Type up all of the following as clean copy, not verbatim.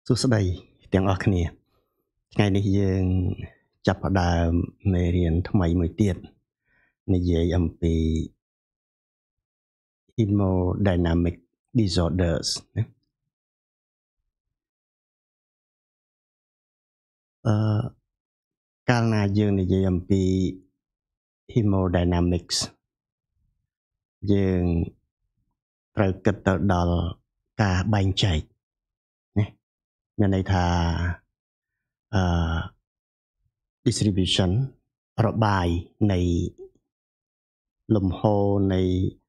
សួស្តីទាំងអស់គ្នាថ្ងៃនេះយើងចាប់ផ្ដើមមេរៀនថ្មីមួយទៀតនិយាយអំពី hemodynamic disorders ណាកាលណាយើងនិយាយអំពី hemodynamics យើងត្រូវគិតទៅដល់ការបែងចែកណាមានន័យថាdistribution របាយនៃលំហូរនៃ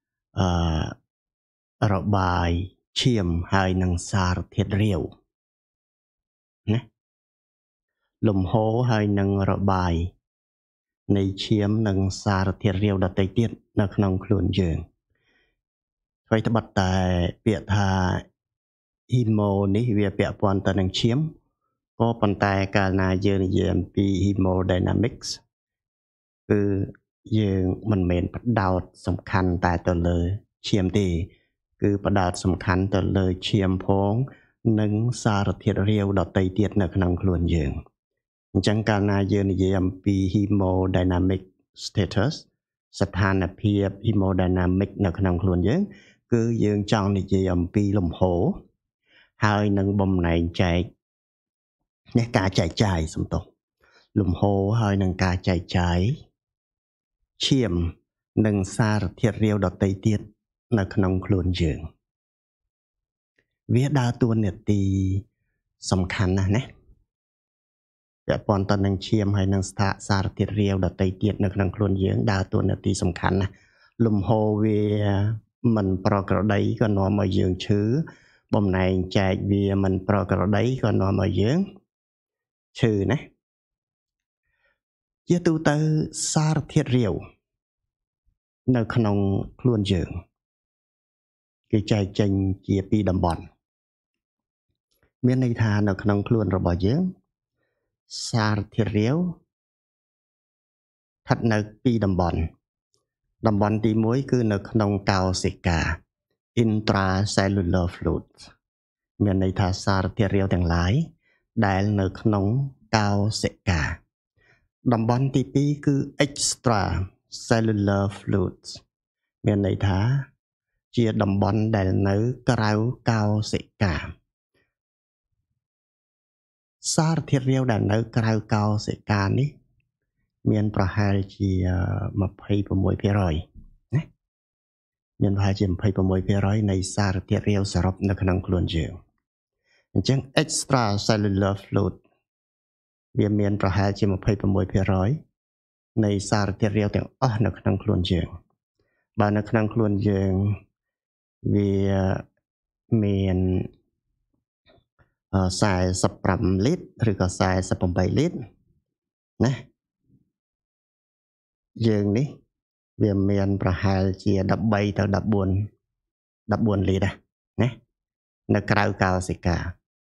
របាយឈាមហើយនិងសារធាតុរាវណាលំហូរហើយនិងរបាយនៃឈាមនិងសារធាតុរាវដទៃទៀតនៅក្នុងខ្លួនយើងអ្វីត្បិតតែពាក្យថា hemo នេះវាពាក់ព័ន្ធទៅនឹងឈាមក៏ប៉ុន្តែកាលណាយើងនិយាយអំពី hemodynamics គឺយើងមិនមែនផ្ដោតសំខាន់តែទៅលើឈាមទេគឺផ្ដោតសំខាន់ទៅលើឈាមផងនិងសារធាតុរាវដទៃទៀតនៅក្នុងខ្លួនយើងអញ្ចឹងកាលណាយើងនិយាយអំពី hemodynamic status ស្ថានភាព hemodynamic នៅក្នុងខ្លួនយើងគឺយើងចង់និយាយអំពីលំហូរហើយនឹងបំណែងចែកនេះការចែកចាយសំទោសលំហូរហើយនឹងការចែកចាយឈាមនិងសារធាតុរាវដទៃទៀតនៅក្នុងខ្លួនយើងវាដើរតួនាទីសំខាន់ណាស់ណាពាក់ព័ន្ធទៅនឹងឈាមហើយនឹងសារធាតុរាវដទៃទៀតនៅក្នុងខ្លួនយើងដើរតួនាទីសំខាន់ណាស់លំហូរវាមិនប្រក្រតីក៏នាំឲ្យយើងឈឺបំណែងចែកវាមិនប្រក្រតីក៏នាំឲ្យយើងឈឺណាជាទូទៅសារធាតុរាវនៅក្នុងខ្លួនយើងគេចែកចេញជាពីរតំបន់មានន័យថានៅក្នុងខ្លួនរបស់យើងសារធាតុរាវស្ថិតនៅពីរតំបន់ទី1គឺនៅក្នុងកោសិកា intracellular fluid មានន័យថាសារធាតុរាវទាំងឡាយដែលនៅក្នុងកោសិកាតំបន់ទី2គឺ extracellular fluid មានន័យថាជាតំបន់ដែលនៅក្រៅកោសិកាសារធាតុរាវដែលនៅក្រៅកោសិកានេះមានប្រហែលជា26%ណាមានប្រហែលជា26%នៃសារធាតុរាវសរុបនៅក្នុងខ្លួនយើងអញ្ចឹង extracellular fluid វាមានប្រហែលជា26%នៃសារធាតុរាវទាំងអស់នៅក្នុងខ្លួនយើងបើនៅក្នុងខ្លួនយើងវាមាន45លីត្រឬក៏48លីត្រណាយើងនេះវាមានប្រហែលជា13ទៅ14លីត្រណានៅក្រៅកោសិកា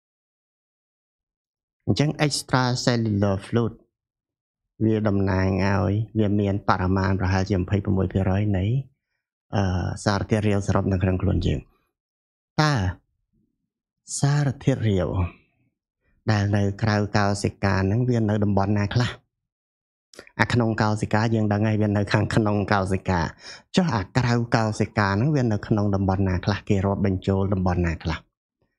អញ្ចឹង extracellular fluid វាតំណាងឲ្យវាមានបរិមាណប្រហែលជា26% នៃសារធាតុរាវសរុបនៅក្នុងខ្លួនយើងតើសារធាតុរាវដែលនៅក្រៅកោសិកាហ្នឹងវានៅតំបន់ណាខ្លះអាក្នុងកោសិកាយើងដឹងហើយវានៅខាងក្នុងកោសិកាចុះអាក្រៅកោសិកាហ្នឹងវានៅក្នុងតំបន់ណាខ្លះគេរាប់បញ្ចូលតំបន់ណាខ្លះ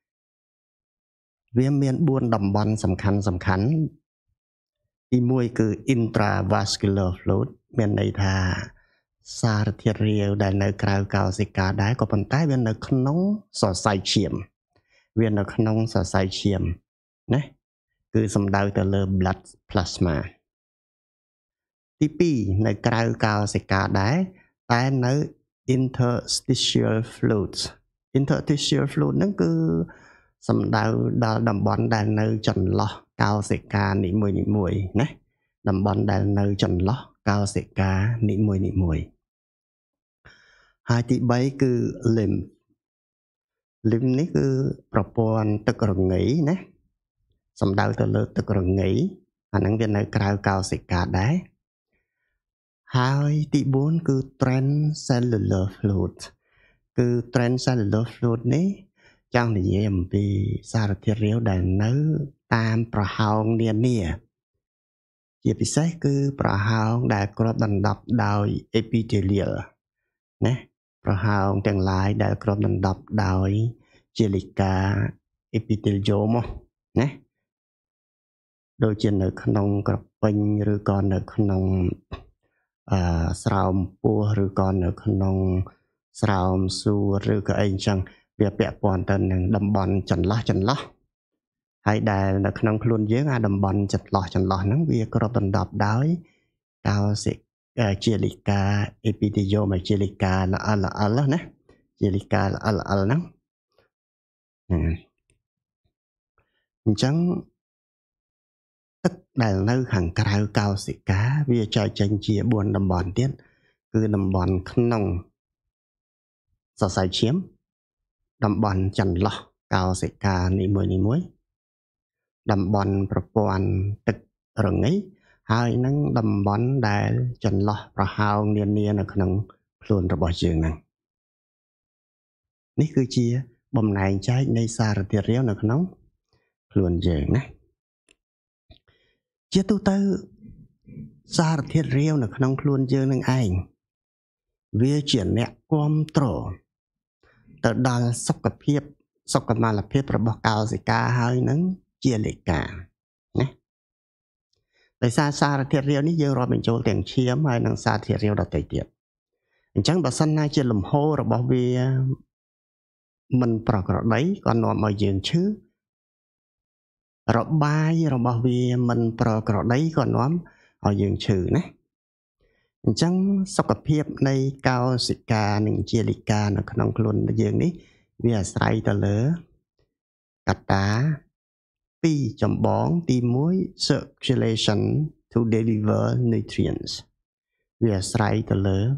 វាមាន4តំបន់សំខាន់ទី1គឺ intravascular fluid មានន័យថាសារធាតុរាវដែលនៅក្រៅកោសិកាដែរក៏ប៉ុន្តែវានៅក្នុងសរសៃឈាមវានៅក្នុងសរសៃឈាមណាគឺសំដៅទៅលើ blood plasma ទី2នៅក្រៅកោសិកាដែរតែនៅ interstitial fluids ហ្នឹងគឺសំដៅដល់តំបន់ដែលនៅចន្លោះកោសិកានីមួយណាតំបន់ដែលនៅចន្លោះកោសិកានីមួយហើយទី3គឺ lymph នេះគឺប្រព័ន្ធទឹករងាណាសំដៅទៅលើទឹករងាអាហ្នឹងវានៅក្រៅកោសិកាដែរហើយទី4គឺ transcellular fluid គឺ transcellular fluid នេះ chẳng thì dễ vì xa thiết riêu đã nấu tam bà hào niên nìa. Chỉ bị sách cứ bà hào đã có đần đọc đòi epithelial. Nè, bà hào chẳng lại đã có đần đọc đòi chilica epithelium. Nè, đôi chân ở khăn cặp bình rồi còn ở khăn sào pua rồi còn ở khăn sào su rồi cái anh chẳng việc bẹ bọn tên đầm bòn chân ló hay đà là khăn luôn dưới đầm bòn chân ló nắng việc có đần đọc đói cao sẽ chilica epithelium mà chilica là nè chilica là nắng chẳng tất đại nơi hàng cao cao sĩ cá vì chạy tranh chia buồn đầm bòn tiết cứ đầm bòn khăn nông sở sai chiếm đầm bòn chẳng lọ cao sĩ cá ní muối đầm bòn bòn tực rừng ấy hai nắng đầm bòn đại chẳng lọ và hào niên ở khăn nông luôn ra bỏ trường này ní cứ chia bầm này trái nay xa rồi tiệt réo ở khăn nông luôn trường này chia tu tư xa thiết riêu là khăn luôn dương nâng anh vì chuyển nẹ quam trổ tờ đàn sốc cập mà là phiếp rồi bỏ cao gì ca hơi nâng chia lệ cả tại sao xa thiết riêu ní dương rồi mình chỗ tiền chiếm hay nâng xa thiết riêu đã tẩy tiệt chẳng bà sân này chia lùm hô rồi bỏ vì mình bỏ đấy còn nó mà dương chứ rồi bài rồi bảo vì mình bỏ đấy còn nó họ dừng trừ nè chẳng sốc cặp hiệp này cao sĩ ca nâng chia lì ca nó không luôn là dừng ní vì là sai tờ lỡ cắt tá pi chấm bón tim muối circulation to deliver nutrients vì là sai tờ lỡ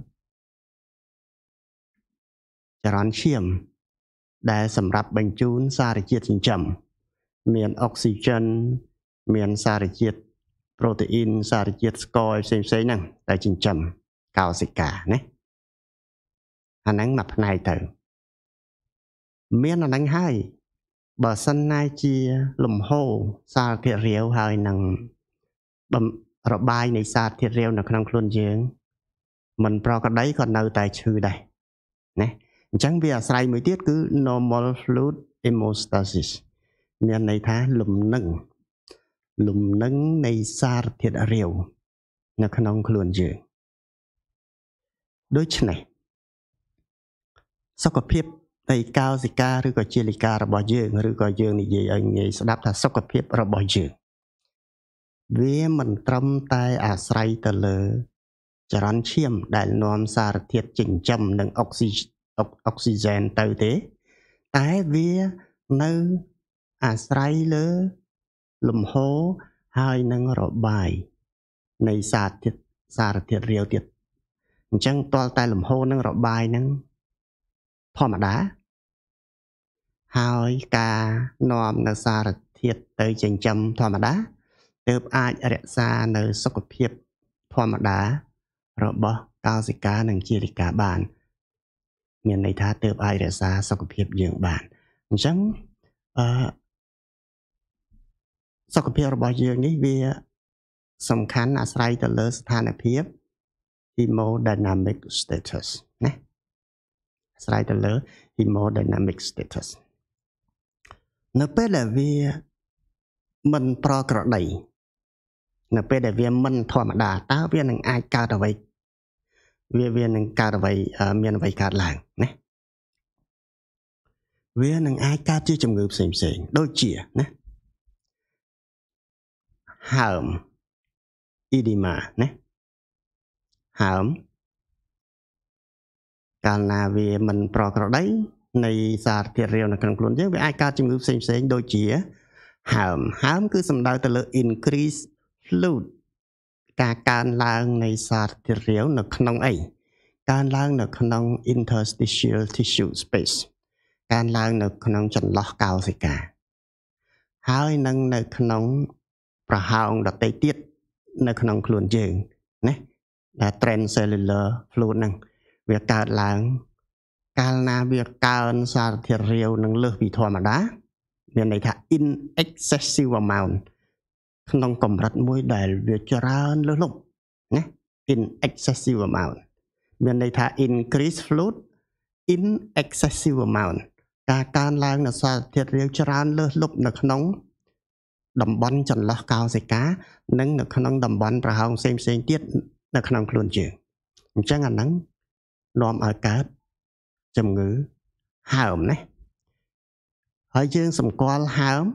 chả rắn chiêm để sầm rạp bánh chún xa để chiết chậm miền oxygen miền xa để chiết protein xa để chiết score xem năng tại trình chậm cao sĩ cả nè hắn nắng mặt này từ miền nó nắng hai bờ sân này chia lùm hồ xa thiệt riêu hơi năng bầm rồi bài này xa thiệt riêu nó không luôn dương mình pro cái đấy còn nơi tại trừ đây nè chẳng vì sai mới tiết cứ normal fluid hemostasis miền này thá lùm nâng này xa thiệt riêu nó không luôn dương đối chứ này sốc cặp hiệp tại cao sĩ ca rồi có chia lì ca rồi bỏ dương rồi có dương này gì anh ấy sẽ đáp là sốc cặp hiệp rồi bỏ dương vì mình trâm tay sai tờ lờ chả rắn chiêm đại nôm xa thiệt chỉnh châm nâng oxygen tới thế tại vì nơi sai lờ lùm hố hai nâng rõ bài này xa thiệt riêu thiệt chẳng toa tay lùm hố nâng rõ bài nâng thọ mà đá hai ca nòm nâng xa thiệt tới chỉnh châm thọ mà đá tớp ai rẽ xa nâng sốc cặp hiệp thọ mà đá rồi bỏ cao sĩ cá nâng chia đi cả bàn miền này thá tớp ai rẽ xa sốc cặp hiệp dưỡng bàn chẳng sốc cặp hiệp rồi bỏ dưỡng ní vì sầm khán sai tờ lỡ sthana hiệp hemodynamic status nè sai tờ lỡ hemodynamic status nó biết là vì mình pro cọ đầy nó biết là vì mình thọ mà đà tao viên năng ai cao được vậy viên năng cao được vậy miền vậy cao làng nè viên năng ai cao chưa chồng ngược xỉn đôi chìa nè hàm edema nè hàm càng là vì mình pro cọ đấy này xa thiệt riêu là cần luôn chứ vì ai cao chồng ngược xỉn đôi chìa hàm cứ xâm đau tờ lỡ increase fluidการឡើងនៃសារធាតុរាវនៅក្នុងអីការឡើងនៅក្នុង interstitial tissue space ការឡើងនៅក្នុងចន្លោះកោសិកាហើយនឹងនៅក្នុងប្រហោងដតេទៀតនៅក្នុងខ្លួនយើងណាដែល transcellular fluid ហ្នឹងវាកើតឡើងកាលណាវាកើនសារធាតុរាវនឹងលើសពីធម្មតាមានន័យថា in excessive amount ក្នុងកម្រិតមួយដែលវាច្រើនលើសលប់ណា in excessive amount មានន័យថា increase fluid in excessive amount ការកើនឡើងនៃសារធាតុរាវច្រើនលើសលប់នៅក្នុងតំបន់ចន្លោះកោសិកានិងនៅក្នុងតំបន់ប្រហោងផ្សេងៗទៀតនៅក្នុងខ្លួនយើងអញ្ចឹងអាហ្នឹងនាំឲ្យកើតជំងឺហើមណាហើយយើងសម្គាល់ហើម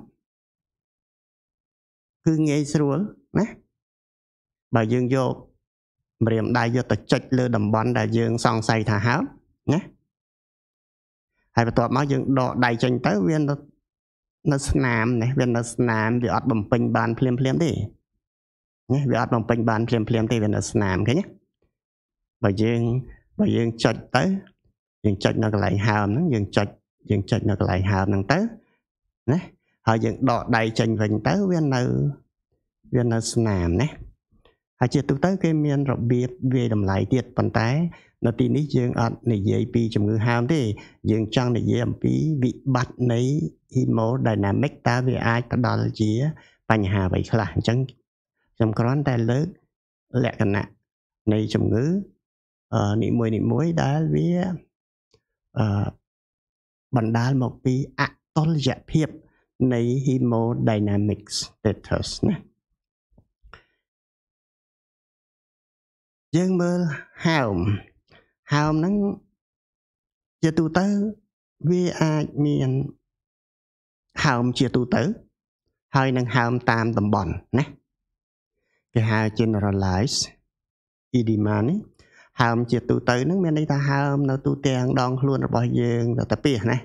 គឺងាយស្រួលណាបើយើងយកម្រាមដៃយកទៅចុចលើតំបន់ដែលយើងសង្ស័យថាហើមណាហើយបន្ទាប់មកយើងដកដៃចេញទៅវានៅស្នាមណាវានៅស្នាមវាអត់បំពេញបានភ្លាមទេណាវាអត់បំពេញបានភ្លាមទេវានៅស្នាមឃើញទេបើយើងចុចទៅយើងចុចនៅកន្លែងហើមហ្នឹងយើងចុចនៅកន្លែងហើមហ្នឹងទៅណាហើយយើងដកដៃចេញវិញទៅវានៅស្នាមណាហើយជាទូទៅគេមានរបៀបវាយតម្លៃទៀតប៉ុន្តែនៅទីនេះយើងអត់និយាយពីជំងឺហើមទេយើងចង់និយាយអំពីវិបត្តិនៃ hemodynamic តើវាអាចផ្ដល់ជាបញ្ហាអ្វីខ្លះអញ្ចឹងខ្ញុំគ្រាន់តែលើកលក្ខណៈនៃជំងឺនីមួយដែលវាបណ្ដាលមកពីអតុល្យភាពនៃ hemodynamic status ណាយើងមើលហើមហ្នឹងជាទូទៅវាអាចមានហើមជាទូទៅហើយនឹងហើមតាមតំបន់ណាគេហៅ generalized edema នេះហើមជាទូទៅហ្នឹងមានន័យថាហើមនៅទូទាំងដងខ្លួនរបស់យើងតែពីណា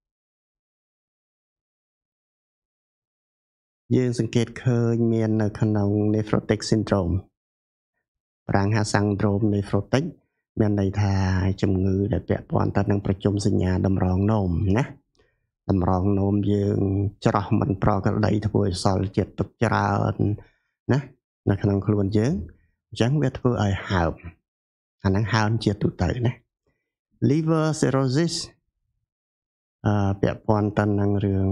យើងសង្កេតឃើញមាននៅក្នុង nephrotic syndrome ប្រាំងហា syndrome nephrotic មានន័យថាជំងឺដែលពាក់ព័ន្ធទៅនឹងប្រជុំសញ្ញាតម្រងនោមណាតម្រងនោមយើងច្រោះមិនប្រក្រតីធ្វើឲ្យសល់ជាតិទឹកច្រើនណានៅក្នុងខ្លួនយើងអញ្ចឹងវាធ្វើឲ្យហើមអាហ្នឹងហើមជាទូទៅណា liver cirrhosis ពាក់ព័ន្ធទៅនឹងរឿង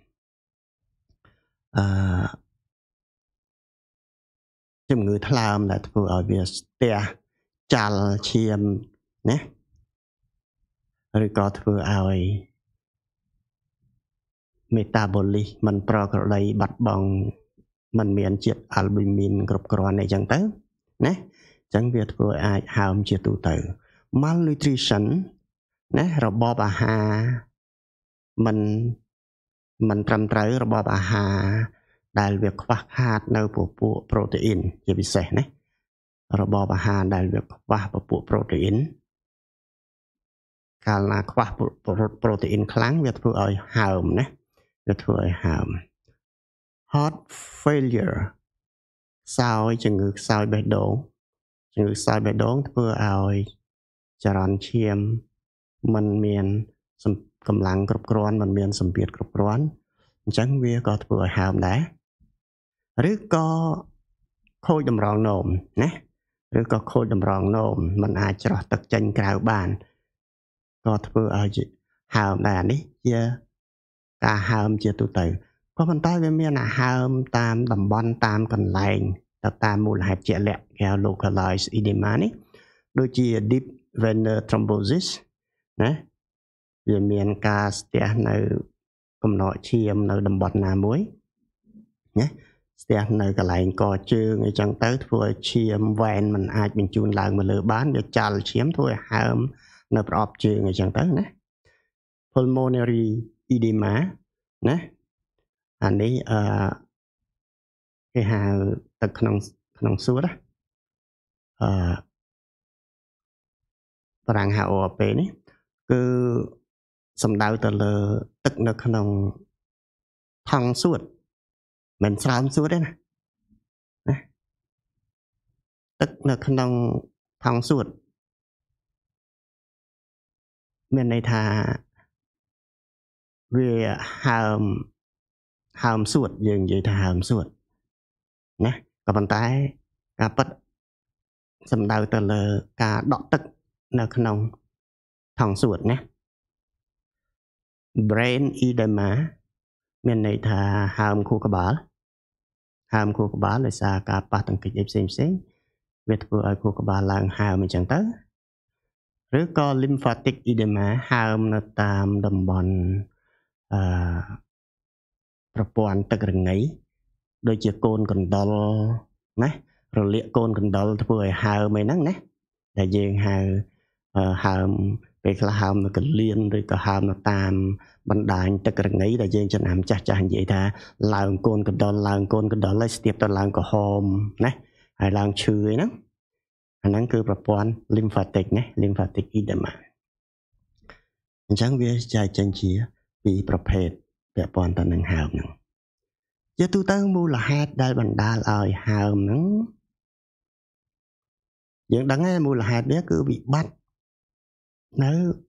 ជំងឺថ្លើមដែលធ្វើឲ្យវាស្ទះចាល់ឈាមណាឬក៏ធ្វើឲ្យ metabolic មិនប្រក្រតីបាត់បង់มันមានជាតិ albumin គ្រប់គ្រាន់អីចឹងទៅណាអញ្ចឹងវាធ្វើឲ្យអាចហើមជាទូទៅ malnutrition ណារបបអាហារមិនត្រឹមត្រូវរបបអាហារដែលវាខ្វះខាតនៅពពួកប្រូតេអ៊ីនជាពិសេសណារបបអាហារដែលវាខ្វះពពួកប្រូតេអ៊ីនកាលណាខ្វះប្រូតេអ៊ីនខ្លាំងវាធ្វើឲ្យហើមណាវាធ្វើឲ្យហើម heart failure ជំងឺខ្សោយបេះដូងធ្វើឲ្យចរន្តឈាមมันមានកម្លាំងគ្រប់គ្រាន់มันមានសម្ពាធគ្រប់គ្រាន់អញ្ចឹងវាក៏ធ្វើឲ្យហើមដែរឬក៏ខូចតម្រងនោមណាឬក៏ខូចតម្រងនោមมันអាចច្រោះទឹកចេញក្រៅបានក៏ធ្វើឲ្យហើមដែរនេះជាការហើមជាទូទៅក៏ប៉ុន្តែវាមានអាហើមតាមតំបន់តាមកន្លែងទៅតាមមូលហេតុជាក់លាក់គេហៅ localized edema នេះដូចជា deep vein thrombosis ណាវាមានការស្ទះនៅកំណកឈាមនៅតំបន់ណាមួយណាស្ទះនៅកន្លែងកជើងអីចឹងទៅធ្វើឲ្យឈាមវ៉ែនมันអាចបញ្ជូនឡើងមកលើបានវាចាល់ឈាមធ្វើឲ្យហើមនៅប្រអប់ជើងអីចឹងទៅណា pulmonary edema ណាអានេះគេហៅទឹកក្នុងសួតប្រាំង HOP នេះគឺសំដៅទៅលើទឹកនៅក្នុងថង់សួតមិនស្រោមសួតទេណាទឹកនៅក្នុងថង់សួតមានន័យថាវាហើមសួតយើងនិយាយថាហើមសួតណាក៏ប៉ុន្តែការពិតសំដៅទៅលើការដក់ទឹកនៅក្នុង thằng suốt nè brain edema miền này thà hàm khu cơ bả là xa cả ba tầng kịch xem việc vừa ở khu cơ bả là hàm mình chẳng tới rồi có lymphatic edema hàm nó tam đầm bònประពាន់ទឹករងៃ ដូចជាកូនកណ្ដុរណារលាកកូនកណ្ដុរធ្វើឲ្យហើមឯហ្នឹងណាដែលយើងហើមពេលខ្លះហើមនៅកលៀនឬក៏ហើមនៅតាមបណ្ដាញទឹករងៃដែលយើងចំណាំចាស់និយាយថាឡើងកូនកណ្ដុរហើយស្ទាបទៅឡើងក្រហមណាហើយឡើងឈឺអីហ្នឹងអាហ្នឹងគឺប្រព័ន្ធ lymphatic ណា lymphatic edema អញ្ចឹងវាចែកចេញជាពីរប្រភេទពាក់ព័ន្ធទៅនឹងហើមហ្នឹងជាទូទៅមូលហេតុដែលបណ្ដាលឲ្យហើមហ្នឹងយើងដឹងហើយមូលហេតុវាគឺវិបត្តិនៅ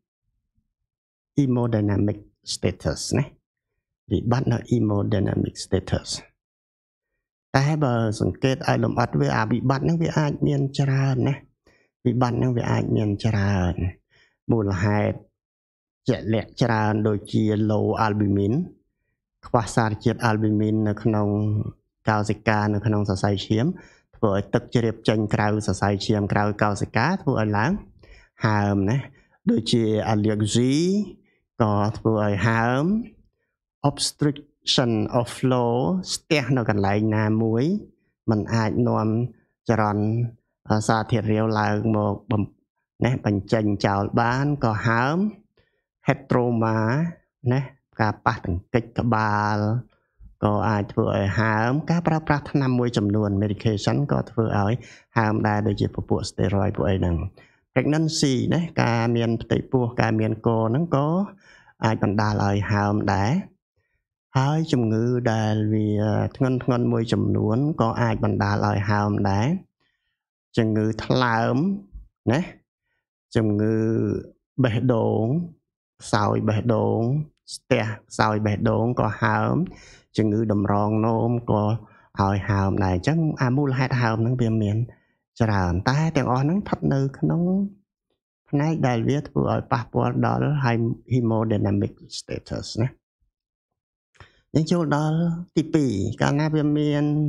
hemodynamic status ណាវិបត្តិនៅ hemodynamic status តែបើសង្កេតឲ្យលម្អិតវាអាវិបត្តិហ្នឹងវាអាចមានច្រើនណាវិបត្តិហ្នឹងវាអាចមានច្រើនមូលហេតុជាក់លាក់ច្រើនដូចជា low albumin ខ្វះសារជាតិ albumin នៅក្នុងកោសិកានៅក្នុងសរសៃឈាមធ្វើឲ្យទឹកជ្រាបចេញក្រៅសរសៃឈាមក្រៅកោសិកាធ្វើឲ្យឡើងហើមណាដូចជា allergy ក៏ធ្វើឲ្យហើម obstruction of flow ស្ទះនៅកន្លែងណាមួយมันអាចនាំចរន្តសារធាតុរាវឡើងមកណាបញ្ចេញចោលបានក៏ហើម heteroma ណាការប៉ះទង្គិចក្បាលក៏អាចធ្វើឲ្យហើមការប្រើប្រាស់ថ្នាំមួយចំនួន medication ក៏ធ្វើឲ្យហើមដែរដូចជាពពួក steroid ពួកអីហ្នឹង pregnancy ណាការមានផ្ទៃពោះការមានកហ្នឹងក៏អាចបណ្ដាលឲ្យហើមដែរហើយជំងឺដែលវាធ្ងន់មួយចំនួនក៏អាចបណ្ដាលឲ្យហើមដែរជំងឺថ្លើមណាជំងឺបេះដូងខ្សោយបេះដូងស្ទះខ្សោយបេះដូងក៏ហើមជំងឺតម្រងនោមក៏ឲ្យហើមដែរអញ្ចឹងអាមូលហេតុហើមហ្នឹងវាមានច្រើនតែទាំងអស់ហ្នឹងស្ថិតនៅក្នុងផ្នែកដែលវាធ្វើឲ្យប៉ះពាល់ដល់ hemodynamic status ណាយើងចូលដល់ទី2កាលណាវាមាន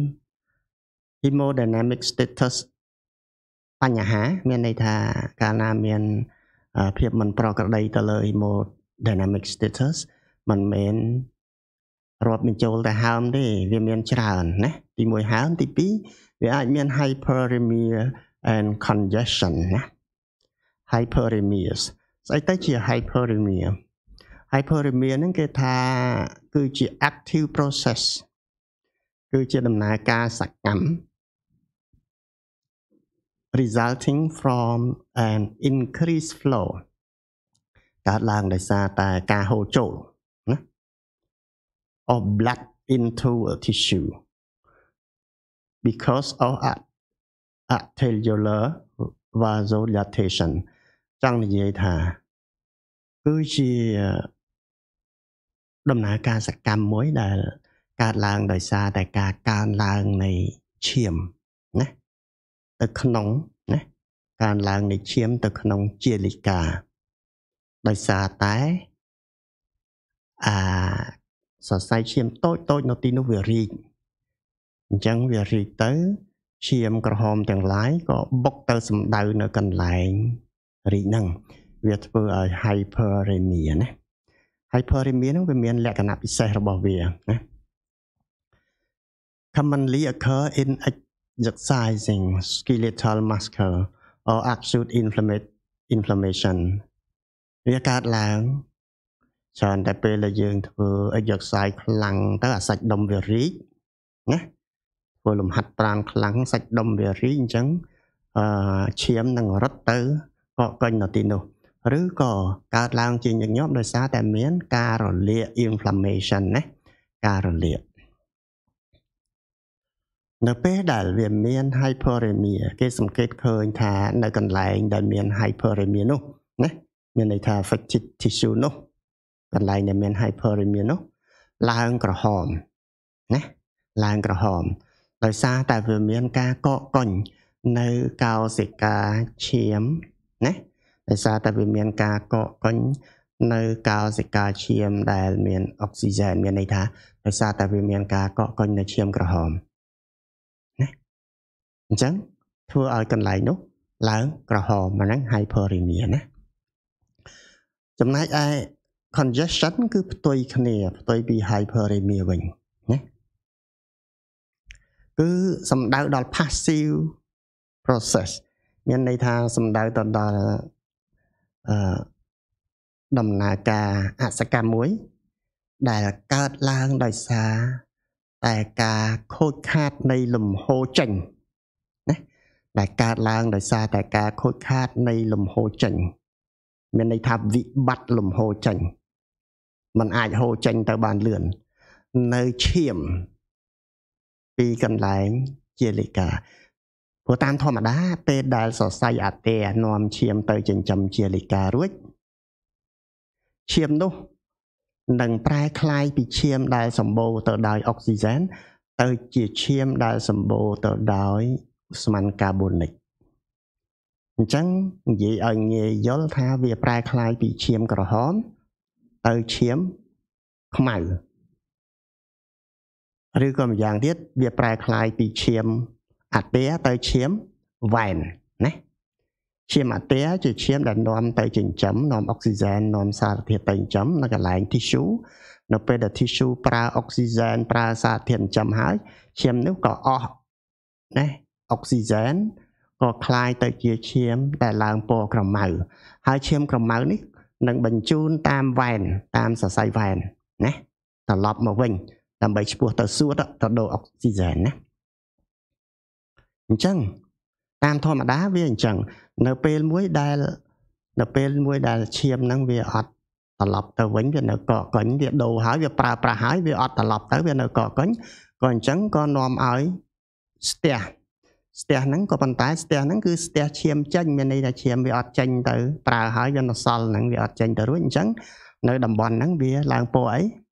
hemodynamic status បញ្ហាមានន័យថាកាលណាមានភាពមិនប្រក្រតីទៅលើ hemodynamic status មិនមែនរាប់បញ្ចូលតែហើមទេវាមានច្រើនណាទី1ហើមទី2វាអាចមាន hyperemia and congestion ណា hyperemia ស្អីទៅជា hyperemia ហ្នឹងគេថាគឺជា active process គឺជាដំណើរការសកម្ម resulting from an increased flow កើតឡើងដោយសារតែការហូរចូលណា of blood into a tissue because of arterial vasodilatation ចង់និយាយថាគឺជាដំណើរការសកម្មមួយដែលកើតឡើងដោយសារតែការកើនឡើងនៃឈាមណាទៅក្នុងណាកើនឡើងនៃឈាមទៅក្នុងជាលិកាដោយសារតែសរសៃឈាមតូចនៅទីនោះវារីកអញ្ចឹងវារីកទៅឈាមក្រហមទាំងឡាយក៏បុកទៅសម្ដៅនៅកន្លែងរីកហ្នឹងវាធ្វើឲ្យ hyperemia ណា hyperemia ហ្នឹងវាមានលក្ខណៈពិសេសរបស់វាណា commonly occur in exercising skeletal muscle or acute inflammation វាកើតឡើងច្រើនតែពេលដែលយើងធ្វើ exercise ខ្លាំងទៅអាសាច់ដុំវារីកណាធ្វើលំហាត់ប្រាណខ្លាំងសាច់ដុំវារីកអញ្ចឹងឈាមនឹងរត់ទៅកកកេញនៅទីនោះឬក៏កើតឡើងជាញឹកញាប់ដោយសារតែមានការរលាក inflammation ណាការរលាកនៅពេលដែលវាមាន hyperemia គេសង្កេតឃើញថានៅកន្លែងដែលមាន hyperemia នោះណាមានន័យថា affected tissue នោះកន្លែងដែលមាន hyperemia នោះឡើងក្រហមណាឡើងក្រហមដោយសារតែវាមានការកកកុញនៅកោសិកាឈាមណាដោយសារតែវាមានកការកកកុញនៅកោសិកាឈាមដែលមានអុកស៊ីហ្សែនមានន័យថាដោយសារតែវាមានការកកកុញនៅឈាមក្រហមណាអញ្ចឹងធ្វើឲ្យកន្លែងនោះឡើងក្រហមអាហ្នឹង hyperemia ណាចំណែកឯ congestion គឺផ្ទុយគ្នាផ្ទុយពី hyperemia វិញណាគឺសំដៅដល់ passive process មានន័យថាសំដៅទៅដល់ដំណើរការអសកម្មមួយដែលកើតឡើងដោយសារតែការខូចខាតនៃលំហូរចេញណាដែលកើតឡើងដោយសារតែការខូចខាតនៃលំហូរចេញមានន័យថាវិបត្តិលំហូរចេញมันអាចហូរចេញទៅបានលឿននៅឈាមពីកន្លែងជាលិកាព្រោះតាមធម្មតាពេលដែលសរសៃអាទែនាំឈាមទៅចិញ្ចឹមជាលិការួចឈាមនោះនឹងប្រែក្លាយពីឈាមដែលសម្បូរទៅដោយអុកស៊ីហ្សែនទៅជាឈាមដែលសម្បូរទៅដោយឧស្ម័នកាបូនិកអញ្ចឹងនិយាយឲ្យងាយយល់ថាវាប្រែក្លាយពីឈាមក្រហមទៅឈាមខ្មៅឬក៏ម្យ៉ាងទៀតវាប្រែក្លាយពីឈាមអាទែទៅឈាមវ៉ែនណាឈាមអាទែជាឈាមដែលនាំទៅចិញ្ចឹមនាំអុកស៊ីហ្សែននាំសារធាតុទៅចិញ្ចឹមនៅកន្លែង tissue នៅពេលដែល tissue ប្រើអុកស៊ីហ្សែនប្រើសារធាតុចិញ្ចឹមហើយឈាមនោះក៏អស់ណាអុកស៊ីហ្សែនក៏คล้ายទៅជាឈាមដែលឡើងពណ៌ក្រមៅហើយឈាមក្រមៅនេះនឹងបញ្ជូនតាមវ៉ែនតាមសរសៃវ៉ែនណាត្រឡប់មកវិញដើម្បីឆ្ពោះទៅសួតទៅដូរអុកស៊ីហ្សែនណាអញ្ចឹងតាមធម្មតាវាអញ្ចឹងនៅពេលមួយដែលឈាមហ្នឹងវាអត់ត្រឡប់ទៅវិញវានៅកកកុញវាដូរហើយវាប្រើប្រាស់ហើយវាអត់ត្រឡប់ទៅវានៅកកកុញក៏អញ្ចឹងក៏នាំឲ្យស្ទះហ្នឹងក៏ប៉ុន្តែស្ទះហ្នឹងគឺស្ទះឈាមចេញមានន័យថាឈាមវាអត់ចេញទៅប្រើហើយវានៅសល់ហ្នឹងវាអត់ចេញទៅរួចអញ្ចឹងនៅតំបន់ហ្នឹងវាឡើងពណ៌អី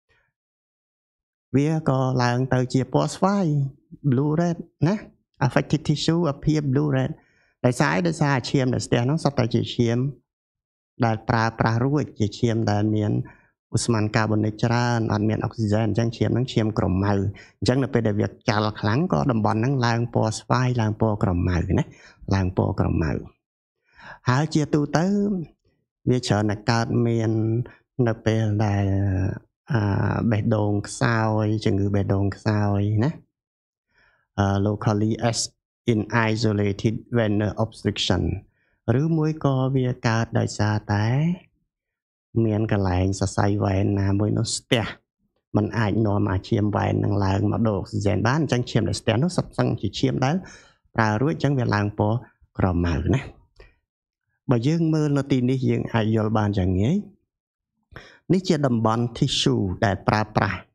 វាក៏ឡើងទៅជាពណ៌ស្វាយ blue red ណា affected tissue appear blue red ដោយសារឈាមដែលស្ទះហ្នឹងសុទ្ធតែជាឈាមដែលប្រើប្រាស់រួចជាឈាមដែលមានឧស្ម័នកាបូនិកច្រើនអត់មានអុកស៊ីហ្សែនអញ្ចឹងឈាមហ្នឹងឈាមក្រមៅអញ្ចឹងនៅពេលដែលវាចាល់ខ្លាំងក៏តំបន់ហ្នឹងឡើងពណ៌ស្វាយឡើងពណ៌ក្រមៅណាឡើងពណ៌ក្រមៅហើយជាទូទៅវាច្រើនតែកើតមាននៅពេលដែលបេះដូងខ្សោយជំងឺបេះដូងខ្សោយណាlocally as in isolated venous obstruction ឬមួយក៏វាកើតដោយសារតែមានកន្លែងសរសៃវ៉ែនណាមួយនោះស្ទះมันអាចនាំអាឈាមវ៉ែននឹងឡើងមកដូរអុកស៊ីហ្សែនបានអញ្ចឹងឈាមដែលស្ទះនោះសុទ្ធសឹងជាឈាមដែលប្រើរួចអញ្ចឹងវាឡើងពណ៌ក្រមៅណាបើយើងមើលនៅទីនេះយើងអាចយល់បានយ៉ាងងាយនេះជាតំបន់ tissue ដែលប្រើប្រាស់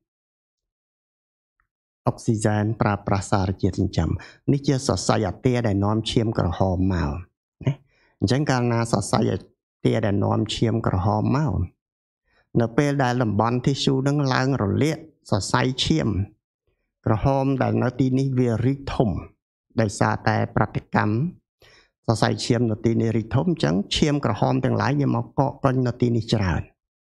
អុកស៊ីហ្សែនប្រើប្រាស់សារជាតិចិញ្ចឹមនេះជាសរសៃអាទែដែលនាំឈាមក្រហមមកណាអញ្ចឹងកាលណាសរសៃអាទែដែលនាំឈាមក្រហមមកនៅពេលដែលតំបន់ tissue នឹងឡើងរលាកសរសៃឈាមក្រហមដែលនៅទីនេះវារីកធំដោយសារតែប្រតិកម្មសរសៃឈាមនៅទីនេះរីកធំអញ្ចឹងឈាមក្រហមទាំងឡាយវាមកកកកុញនៅទីនេះច្រើន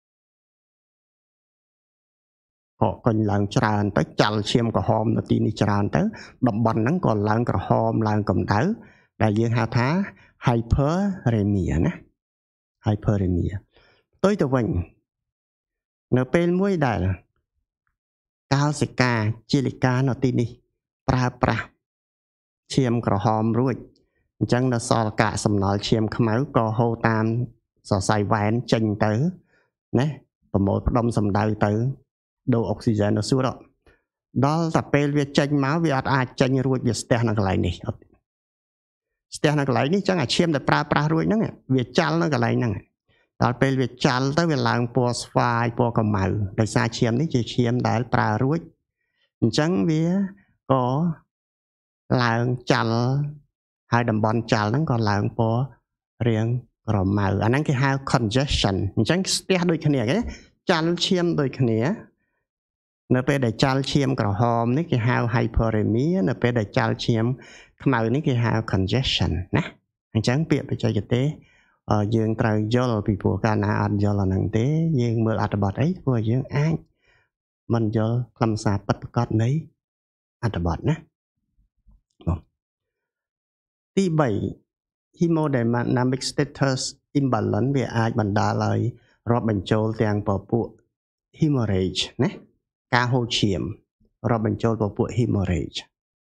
កកកុញឡើងច្រើនទៅចាល់ឈាមក្រហមនៅទីនេះច្រើនទៅតំបន់ហ្នឹងក៏ឡើងក្រហមឡើងកម្ដៅដែលយើងហៅថា hyperemia ណា hyperemia ផ្ទុយទៅវិញនៅពេលមួយដែលកោសិកាជាលិកានៅទីនេះប្រើប្រាស់ឈាមក្រហមរួចអញ្ចឹងនៅសល់កាកសំណល់ឈាមខ្មៅក៏ហូរតាមសរសៃវ៉ែនចេញទៅណាប្រមូលផ្ដុំសំដៅទៅដូរអុកស៊ីហ្សែនទៅសួតដល់តែពេលវាចេញមកវាអត់អាចចេញរួចវាស្ទះនៅកន្លែងនេះស្ទះនៅកន្លែងនេះអញ្ចឹងអាឈាមដែលប្រើប្រាស់រួចហ្នឹងវាចាល់នៅកន្លែងហ្នឹងដល់ពេលវាចាល់ទៅវាឡើងពណ៌ស្វាយពណ៌ក្រមៅដោយសារឈាមនេះជាឈាមដែលប្រើរួចអញ្ចឹងវាក៏ឡើងចាល់ហើយតំបន់ចាល់ហ្នឹងក៏ឡើងពណ៌រាងក្រមៅអាហ្នឹងគេហៅ congestion អញ្ចឹងស្ទះដូចគ្នាគេចាល់ឈាមដូចគ្នានៅពេលដែលចាល់ឈាមក្រហមនេះគេហៅ hyperemia នៅពេលដែលចាល់ឈាមខ្មៅនេះគេហៅ congestion ណាអញ្ចឹងពាក្យបច្ចេកទេស dương trời dol bị phù ca na ăn dol là nặng tế dương mưa ạt bọt ấy vừa dương ai mình dol làm sao bắt cọt đấy ạt bọt nè tí 7 hemodynamic status imbalance វាអាចបណ្ដាលឲ្យរាប់បញ្ចូលទាំងពពួក hemorrhage ណាការហូរឈាមរាប់បញ្ចូលពពួក hemorrhage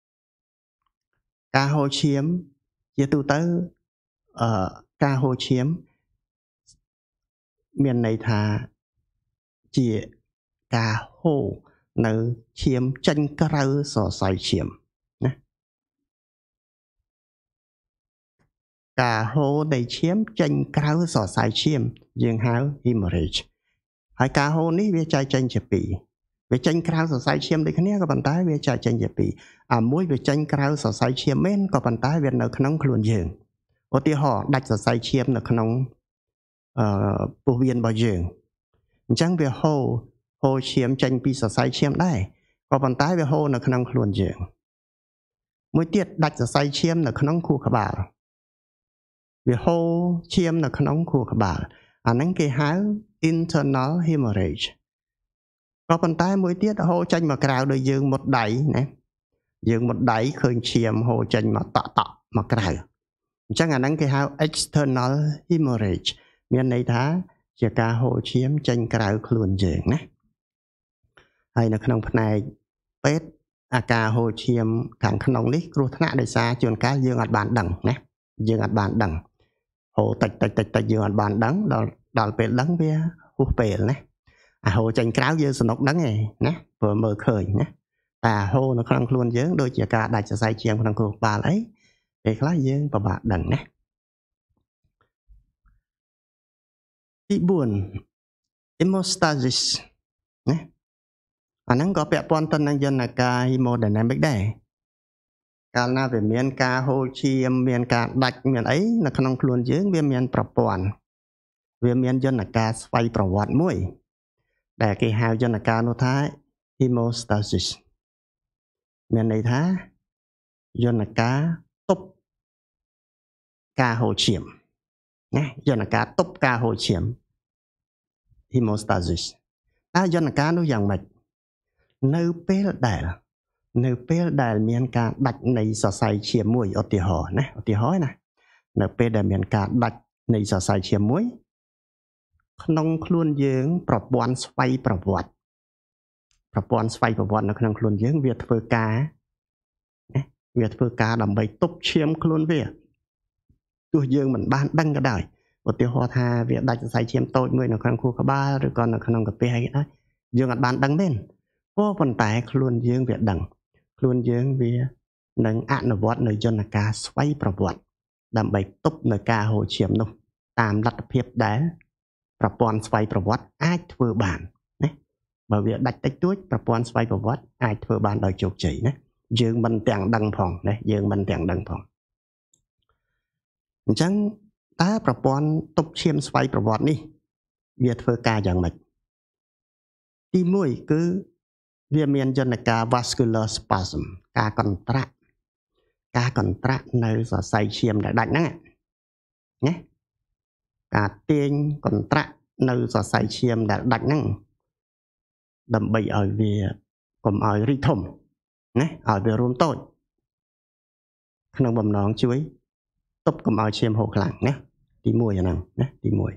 ការហូរឈាមជាទូទៅការហូរឈាមមានន័យថាជាការហូរនៅឈាមចេញក្រៅសរសៃឈាមណាការហូរនៃឈាមចេញក្រៅសរសៃឈាមយើងហៅ hemorrhage ហើយការហូរនេះវាចែកចេញជាពីរវាចេញក្រៅសរសៃឈាមដូចគ្នាក៏ប៉ុន្តែវាចែកចេញជាពីរមួយវាចេញក្រៅសរសៃឈាមមែនក៏ប៉ុន្តែវានៅក្នុងខ្លួនយើងឧទាហរណ៍ដាច់សរសៃឈាមនៅក្នុងពោះវៀនរបស់យើងអញ្ចឹងវាហូរឈាមចេញពីសរសៃឈាមដែរក៏ប៉ុន្តែវាហូរនៅក្នុងខ្លួនយើងមួយទៀតដាច់សរសៃឈាមនៅក្នុងខួរក្បាលវាហូរឈាមនៅក្នុងខួរក្បាលអាហ្នឹងគេហៅ internal hemorrhage ក៏ប៉ុន្តែមួយទៀតហូរចេញមកក្រៅដោយយើងមុតដៃណាយើងមុតដៃឃើញឈាមហូរចេញមកតក់មកក្រៅអញ្ចឹងអាហ្នឹងគេហៅ external hemorrhage មានន័យថាជាការហូរឈាមចេញក្រៅខ្លួនយើងណាហើយនៅក្នុងផ្នែកពេទ្យអាការហូរឈាមខាងក្នុងនេះគ្រោះថ្នាក់ដោយសារជួនកាលយើងអត់បានដឹងណាយើងអត់បានដឹងហូរតិចយើងអត់បានដឹងដល់ពេលដឹងវាហួសពេលណាអាហូរចេញក្រៅយើងសនុកដឹងឯណាព្រោះមើលឃើញណាតែហូរនៅក្នុងខ្លួនយើងដូចជាការដាច់សរសៃឈាមក្នុងខួរក្បាលអីពេលខ្លះយើងពិបាកដឹងណាទី4 hemostasis ណាអាហ្នឹងក៏ពាក់ព័ន្ធទៅនឹងយន្តការ hemodynamic ដែរកាលណាវាមានការហូរឈាមមានការដាច់មានអីនៅក្នុងខ្លួនយើងវាមានប្រព័ន្ធវាមានយន្តការស្វ័យប្រវត្តិមួយដែលគេហៅយន្តការនោះថា hemostasis មានន័យថាយន្តការទប់ការហូរឈាមណាយន្តការទប់ការហូរឈាម hemostasis យន្តការនោះយ៉ាងម៉េចនៅពេលដែលមានការដាច់នៃសរសៃឈាមមួយឧទាហរណ៍ណានៅពេលដែលមានការដាច់នៃសរសៃឈាមមួយក្នុងខ្លួនយើងប្រព័ន្ធស្វ័យប្រវត្តិនៅក្នុងខ្លួនយើងវាធ្វើការដើម្បីទប់ឈាមខ្លួនវាទោះយើងមិនបានដឹងក៏ដោយឧទាហរណ៍ថាវាដាច់សរសៃឈាមតូចមួយនៅក្នុងខួរក្បាលឬក៏នៅក្នុងកាពះអីដែរយើងអត់បានដឹងទេប៉ុន្តែខ្លួនយើងវាដឹងខ្លួនយើងវានឹងអនុវត្តនៅយន្តការស្វ័យប្រវត្តិដើម្បីទប់នៅការហូរឈាមនោះតាមលទ្ធភាពដែលប្រព័ន្ធស្វ័យប្រវត្តិអាចធ្វើបានណាបើវាដាច់តិចតួចប្រព័ន្ធស្វ័យប្រវត្តិអាចធ្វើបានដោយជោគជ័យណាយើងមិនទាំងដឹងផងណាអញ្ចឹងតើប្រព័ន្ធទប់ឈាមស្វ័យប្រវត្តិនេះវាធ្វើការយ៉ាងម៉េចទី1គឺវាមានយន្តការ vascular spasm ការកន្ត្រាក់នៅសរសៃឈាមដែលដាច់ហ្នឹងណាការទាញកន្ត្រាក់នៅសរសៃឈាមដែលដាច់ហ្នឹងដើម្បីឲ្យវាកុំឲ្យរីកធំណាឲ្យវារួមតូចក្នុងបំណងជួយទប់កុំឲ្យឈាមហូរខ្លាំងណាទី1អាហ្នឹងណាទី2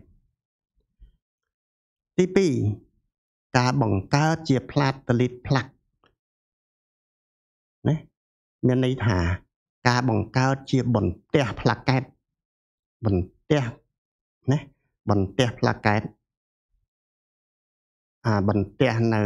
ការបង្កើតជា platelet plaque ណាមានន័យថាការបង្កើតជាបន្ទះ plaquette បន្ទះ plaquette បន្ទះនៅ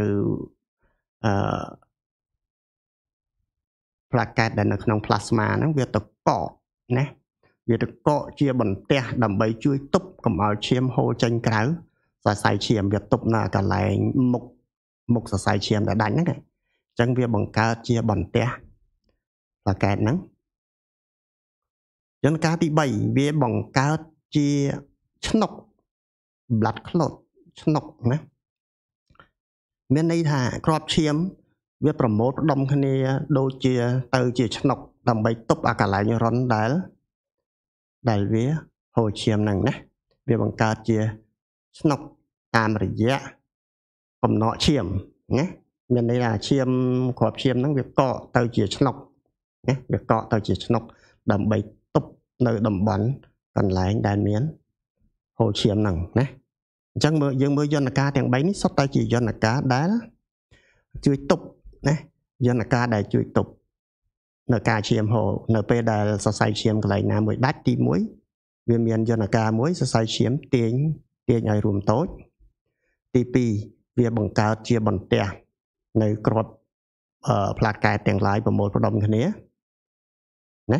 plaquette ដែលនៅក្នុង plasma ហ្នឹងវាទៅកកណាវាទៅកកជាបន្ទះដើម្បីជួយទប់កុំឲ្យឈាមហូរចេញក្រៅសរសៃឈាមវាទប់នៅកន្លែងមុខសរសៃឈាមដែលដាច់ហ្នឹងអញ្ចឹងវាបង្កើតជាបន្ទះ plaquette ហ្នឹងយន្តការទី3វាបង្កើតជាឆ្នុក blood clot ឆ្នុកណាមានន័យថាគ្រាប់ឈាមវាប្រមូលផ្ដុំគ្នាដូចជាទៅជាឆ្នុកដើម្បីទប់អាកន្លែងរុនដែលវា hồ chiêm năng nè việc bằng cao chia nọc tam rồi dạ còn nọ chiêm nhé mình đây là chiêm khóa chiêm năng việc cọ tàu chia nọc nhé việc cọ tàu chia nọc đầm bầy túc nơi đầm bắn còn lại đàn miến hồ chiêm năng nè chẳng mơ dương mơ dân là ca tiếng bấy sắp tay chỉ dân là cá đá chui tục nè dân là ca đại chui tục nợ ca chiêm hồ nợ pe đà sa sai chiêm cái này nam mới đắt tí muối viên miền dân là ca muối sa sai chiếm tiền tiền ai rùm tốt tí pi việc bằng cao chia bằng tè nơi cọp plak cài tiền lái của một đồng cái này nè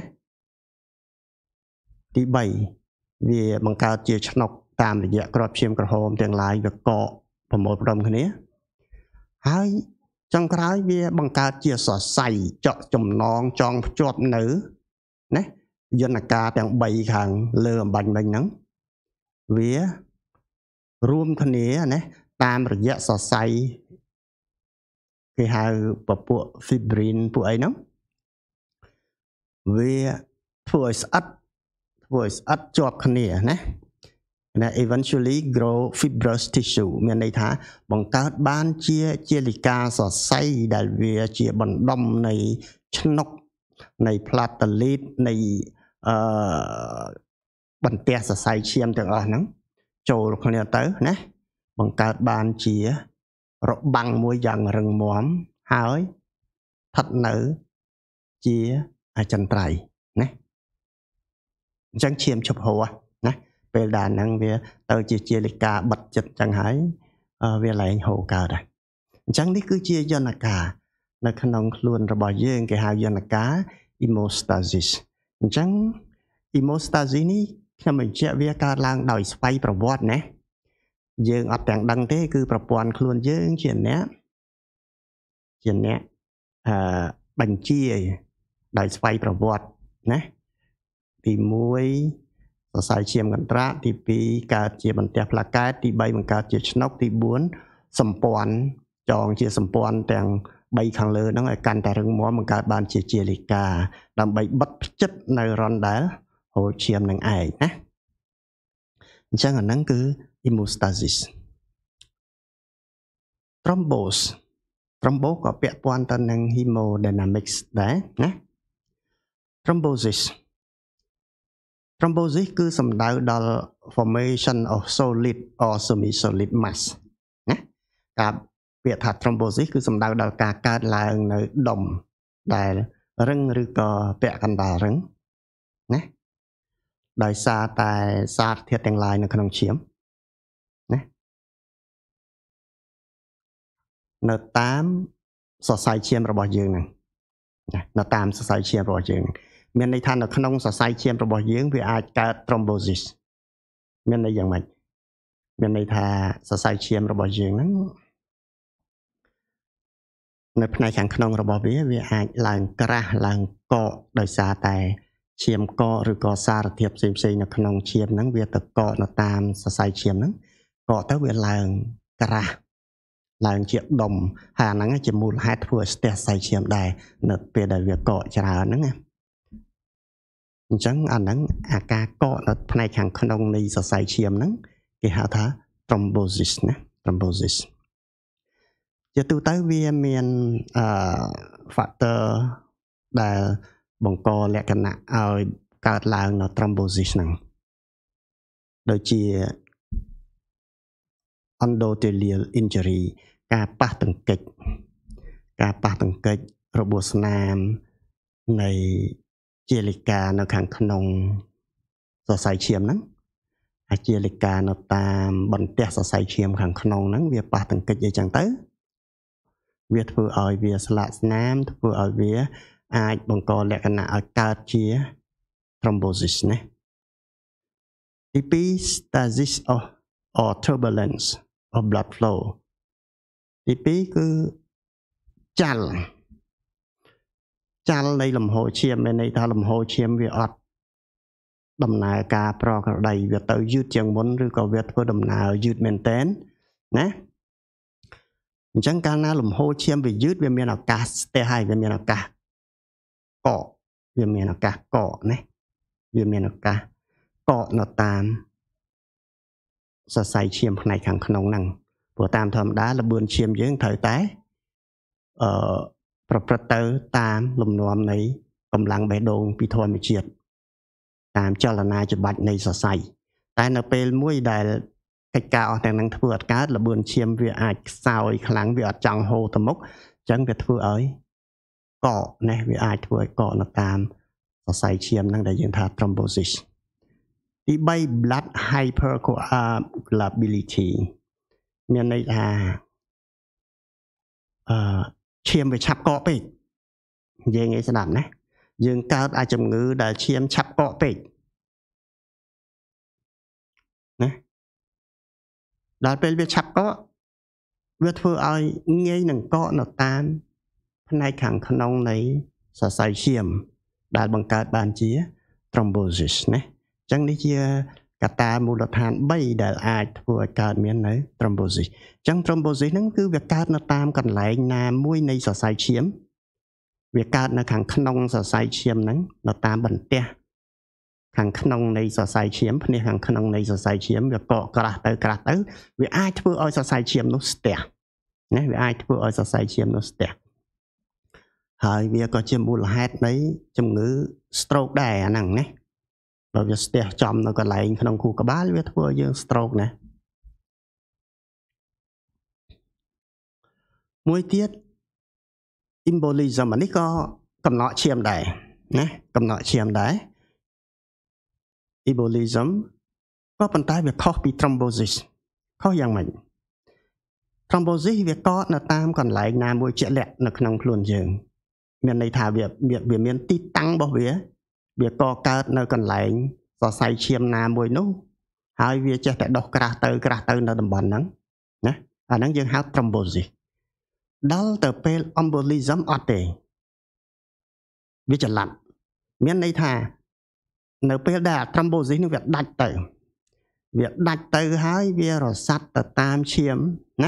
tí bảy việc bằng cao chia nọc tam là dạ cọp chiêm cọp hôm tiền lái việc cọ của một đồng cái này hai trong cái việc bằng cao chia sẻ say chọn chùm non chọn chọt nữ nè dân là ca tiếng bảy hàng lừa bánh bánh nắng vía rùm thân này nè tam rồi dạ sẻ say cái hai bộ fibrin bộ ấy nóng vía phổi ắt chọt thân này nè eventually grow fibrous tissue miền này thả bằng cao ban chia lica sẻ say đại vía chia bằng đông này nóc này platelet này bằng tia sẻ say chiêm từ ở nắng trồi con này tới nè bằng cao ban chia rồi bằng môi dần rừng móm hỏi thật nữ chia chân trái nè chẳng chiêm chụp hồ nè về đà năng về tàu chia lica bật chật chẳng hái về lại hồ cao đây chẳng đi cứ chia cho là cả là khả năng luôn rồi bỏ dương cái hai dân là cá hemostasis chẳng hemostasis ní khi mình chia về cả lang đòi spayប្រវត្តិ nè dương ở tảng đăng thế cứប្រព័ន្ធ luôn dương chuyện nè bánh chia đòi spay ប្រវត្តិ nè thì muối sai chiêm gần tra thì pi cả chia bằng tép là cái thì bay bằng cả chia nóc thì bốn sầm pòn chọn chia sầm pòn tàng bay khang lơ nó lại căn tại rừng mỏ bằng cả ban chia lica làm bay bắt chất nơi ron đá hồ chiêm năng ai nhé chẳng hạn năng cứ hemostasis thrombus có bẹ quan tâm năng hemodynamics đấy nhé thrombosis cứ sầm đau đal formation of solid or semi-solid mass nhé cả việc thật thrombosis cứ sầm đau đal cả là nơi đồng đại rừng rư cò bẹ căn đà rừng nhé đại sa tại sa thiệt thành lại nó không chiếm nhé nó tám sọ sai chiêm rồi bỏ dương này nó tám sọ sai chiêm rồi dương miền này than ở không sọ sai chiêm rồi bỏ dương vì ai cả thrombosis miền này dạng mày miền này thà sọ sai chiêm rồi bỏ dương nó này chẳng không rồi bỏ vía vì ai làng kra làng cọ đời xa tại chiêm cọ rồi cọ xa rồi thiệp xem nó không chiêm nắng việc tập cọ nó tam sọ sai chiêm nắng cọ tới việc làng kra làng chuyện đồng hà nắng chỉ một hai thua ste sai chiêm đài nó về đại việc cọ chả nắng chẳng anh nắng ca cọ nó này chẳng không này sọ sai chiêm nắng cái hạ thá thrombosis nè thrombosis giờ từ tới vi miền factor là bằng co lẽ cái nạ ở cả làng nó thrombosis nè đôi chia endothelial injury ca pa từng kịch robot nam này chia lica nó khang khong sọ sai chiêm nắng chia lica nó tam bẩn tẹt sọ sai chiêm khang khong nắng việc pa từng kịch vậy chẳng tới việc vừa ở việc sạ nam vừa ở việc ai bằng co lẽ cái nạ ở cả chia thrombosis nè epistasis or turbulence of blood flow thì cứ chal đây làm hồ chiêm bên này ta làm hồ chiêm việc ọt đầm nào ca pro cả đầy việc tới dứt chẳng muốn rồi có việc với đầm nào dứt men tên nè chẳng ca na làm hồ chiêm vì dứt về miền nào ca te hai về miền nào ca cọ về miền nào ca cọ nè về miền nào ca cọ nó tam sa sai chiêm này khẳng khăn năng của tam thầm đá là bươn chiêm dưỡng thời tái tớ tam lùm nòm này cầm lăng bẻ đồn bị thôi mà triệt tam cho là na cho bạch này sa sai tại nó pel mũi đại cách caoแต่năng thưa cá là bươn chiêm việc ai sao kháng việc chẳng hồ tầm mốc chẳng việc thưa ấy cọ này việc ai thưa cọ nó tam sa sai chiêm năng đại diện thà thrombosisที่ใบ blood hypercoagulability មានន័យថាឈាមវាឆាប់កកពេកនិយាយងាយស្ដាប់ណាយើងកើតអាចជំងឺដែលឈាមឆាប់កកពេកណាដល់ពេលវាឆាប់កកវាធ្វើឲ្យងាយនឹងកកនៅតាមផ្នែកខាងក្នុងនៃសរសៃឈាមដែលបង្កើតបានជា thrombosis ណាចឹងនេះជាកត្តាមូលដ្ឋាន3ដែលអាចធ្វើឲ្យកើតមាននៅ thrombosis ចឹង thrombosis ហ្នឹងគឺវាកើតនៅតាមកន្លែងណាមួយនៃសរសៃឈាមវាកើតនៅខាងក្នុងសរសៃឈាមហ្នឹងនៅតាមបន្ទះខាងក្នុងនៃសរសៃឈាមភ្នែកខាងក្នុងនៃសរសៃឈាមវាកកក្រាស់ទៅវាអាចធ្វើឲ្យសរសៃឈាមនោះស្ទះណាវាអាចធ្វើឲ្យសរសៃឈាមនោះស្ទះហើយវាក៏ជាមូលហេតុនៃជំងឺ stroke ដែរអាហ្នឹងណាបើវាស្ទះចំនៅកន្លែងក្នុងខួរក្បាលវាធ្វើឲ្យយើង stroke ណាមួយទៀត embolism នេះក៏កំណកឈាមដែរណាកំណកឈាមដែរ embolism ក៏ប៉ុន្តែវាខុសពី thrombosis ខុសយ៉ាងម៉េច thrombosis វាកកនៅតាមកន្លែងណាមួយជាក់លាក់នៅក្នុងខ្លួនយើងមានន័យថាវាមានទីតាំងរបស់វាកកើតនៅកន្លែងសរសៃឈាមណាមួយនោះហើយវាចេះតែដុសក្រាស់ទៅនៅតំបន់ហ្នឹងណាអាហ្នឹងយើងហៅ thrombosis ដល់ទៅពេល embolism អត់ទេវាចល័តមានន័យថានៅពេលដែល thrombosis នេះវាដាច់ទៅហើយវារសាត់ទៅតាមឈាមណា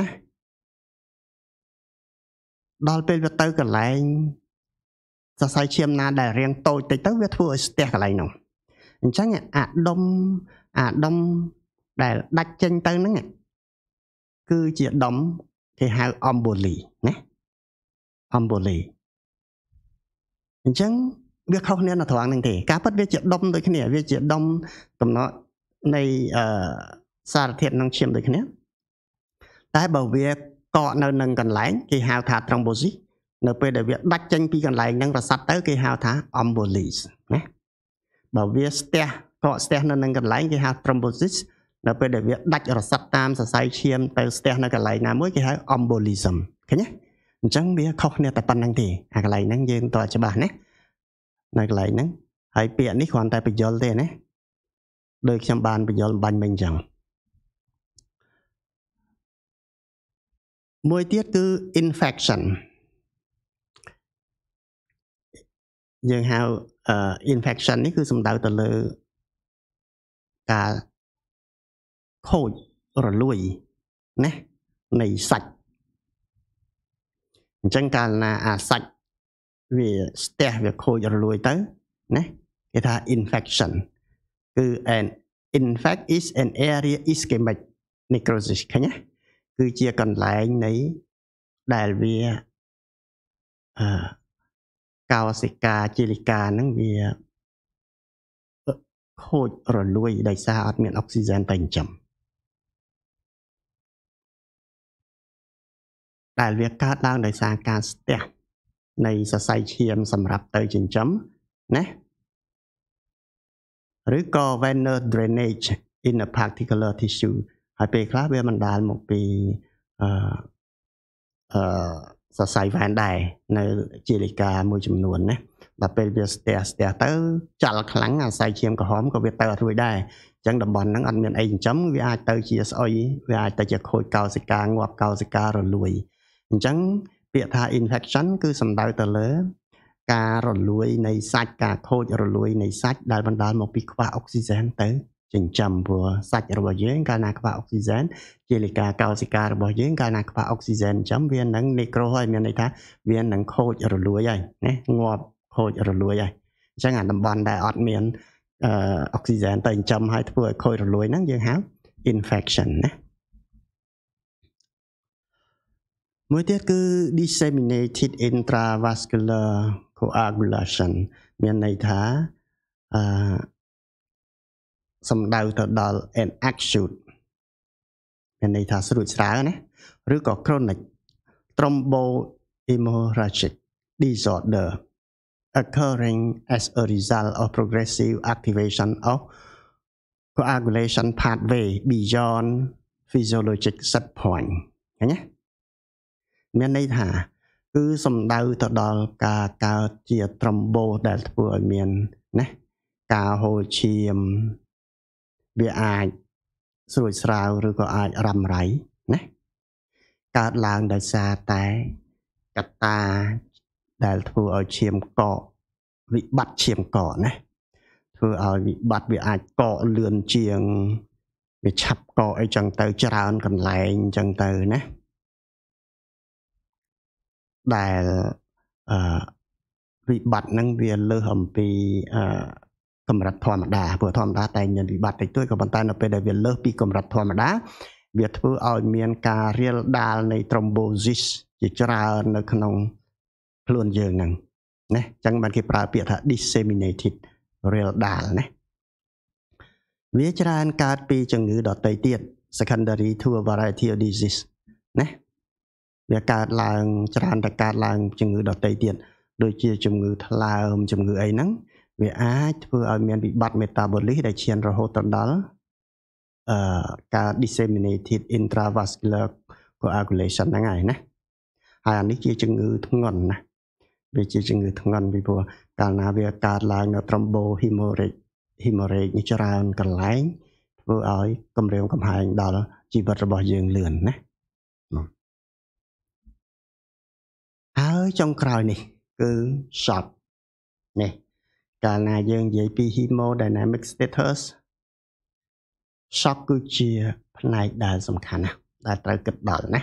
ដល់ពេលវាទៅកន្លែងសរសៃឈាមណាដែលរាងតូចតិចទៅវាធ្វើឲ្យស្ទះកន្លែងនោះអញ្ចឹងអាដុំដែលដាច់ចេញទៅហ្នឹងគឺជាដុំគេហៅ emboli ណា emboli អញ្ចឹងវាខុសគ្នានៅត្រង់ហ្នឹងទេការពិតវាជាដុំដូចគ្នាវាជាដុំកំណត់នៃសារធាតុក្នុងឈាមដូចគ្នាតែបើវាកកនៅនឹងកន្លែងគេហៅថា thrombosis នៅពេលដែលវាដាច់ចេញពីកន្លែងហ្នឹងរសាត់ទៅគេហៅថា embolis ណាបើវាស្ទះនៅនឹងកន្លែងគេហៅ thrombosis នៅពេលដែលវាដាច់រសាត់តាមសរសៃឈាមទៅស្ទះនៅកន្លែងណាមួយគេហៅ embolism ឃើញទេអញ្ចឹងវាខុសគ្នាតែប៉ុណ្្នឹងទេអាកន្លែងហ្នឹងយើងតើច្បាស់ណានៅកន្លែងហ្នឹងហើយពាក្យនេះគ្រាន់តែបញ្យល់ទេណាដោយខ្ញុំបានបញ្យល់បាញ់មិញអញ្ចឹងមួយទៀតគឺ infection យើងហៅinfection នេះគឺសំដៅទៅលើការខូចរលួយណានៃសាច់អញ្ចឹងកាលណាអាសាច់វាស្ទះវាខូចរលួយទៅណាគេថា infection គឺ an infect is an area ischemic necrosis ឃើញទេគឺជាកន្លែងនៃដែលវាកោសិកាជាលិកាហ្នឹងវាខូចរលួយដោយសារអត់មានអុកស៊ីហ្សែនទៅចិញ្ចឹមដែលវាកើតឡើងដោយសារការស្ទះនៃសរសៃឈាមសម្រាប់ទៅចិញ្ចឹមណាឬក៏ venous drainage in a particular tissue ហើយពេលខ្លះវាបណ្ដាលមកពីសរសៃវ៉ែនដែរនៅជាលិកាមួយចំនួនណាដល់ពេលវាស្ទះទៅចលខ្លាំងអាស័យឈាមក្រហមក៏វាទៅអត់រួចដែរអញ្ចឹងតំបន់ហ្នឹងអត់មានអីចិញ្ចឹមវាអាចទៅជាស្អុយវាអាចទៅជាខូចកោសិកាងាប់កោសិការលួយអញ្ចឹងពាក្យថា infection គឺសំដៅទៅលើការរលួយនៃសាច់ការខូចរលួយនៃសាច់ដែលបណ្ដាលមកពីខ្វះអុកស៊ីហ្សែនទៅចិញ្ចឹមព្រោះសាច់របស់យើងកាលណាខ្វះអុកស៊ីហ្សែនជាលិកាកោសិការបស់យើងកាលណាខ្វះអុកស៊ីហ្សែនចិញ្ចឹមវានឹងនេក្រូហើយមានន័យថាវានឹងខូចរលួយហើយណាងាប់ខូចរលួយហើយអញ្ចឹងអាតំបន់ដែលអត់មាន oxygen ទៅចំឲ្យធ្វើឲ្យខូចរលួយហ្នឹងយើងហៅ infection ណាមួយទៀតគឺ disseminated intravascular coagulation មានន័យថាសំដៅទៅដល់ an acute មានន័យថាស្រួចស្រាវណាឬក៏ chronic thrombohemorrhagic disorder occurring as a result of progressive activation of coagulation pathway beyond physiologic set point ឃើញទេមានន័យថាគឺសំដៅទៅដល់ការកើតជា thrombo ដែលធ្វើឲ្យមានណាការហូរឈាមវាអាចស្រួចស្រាវឬក៏អាចរ៉ាំរ៉ៃណាកើតឡើងដោយសារតែកត្តាដែលធ្វើឲ្យឈាមកកវិបត្តិឈាមកកណាធ្វើឲ្យវិបត្តិវាអាចកកលឿនជាងវាឆាប់កកអីចឹងទៅច្រើនកន្លែងអញ្ចឹងទៅណាដែលវិបត្តិហ្នឹងវាលើសអំពីកម្រិតធម្មតាព្រោះធម្មតាតែមានវិបត្តិតិចតួចក៏ប៉ុន្តែនៅពេលដែលវាលើសពីកម្រិតធម្មតាវាធ្វើឲ្យមានការរាលដាលនៃ thrombosis ជាច្រើននៅក្នុងខ្លួនយើងហ្នឹងណាអញ្ចឹងបានគេប្រើពាក្យថា disseminated រាលដាលណាវាច្រើនកើតពីជំងឺដទៃទៀត secondary to a variety of disease ណាវាកើតឡើងច្រើនតែកើតឡើងជំងឺដទៃទៀតដូចជាជំងឺថ្លើមជំងឺអីហ្នឹងវាអាចធ្វើឲ្យមានវិបត្តិ metabolic ដែលឈានរហូតដល់ការ disseminated intravascular coagulation ហ្នឹងហើយណាហើយអានេះជាជំងឺធ្ងន់ណាវាជាជំងឺធ្ងន់ពីព្រោះកាលណាវាកើតឡើងនៅ thrombohemorrhage នេះច្រើនកន្លែងធ្វើឲ្យគំរាមកំហែងដល់ជីវិតរបស់យើងលឿនណាហើយចុងក្រោយនេះគឺ shock នេះកាលណាយើងនិយាយពី hemodynamic status shock គឺជាផ្នែកដែលសំខាន់ណាស់ដែលត្រូវគិតដល់ណា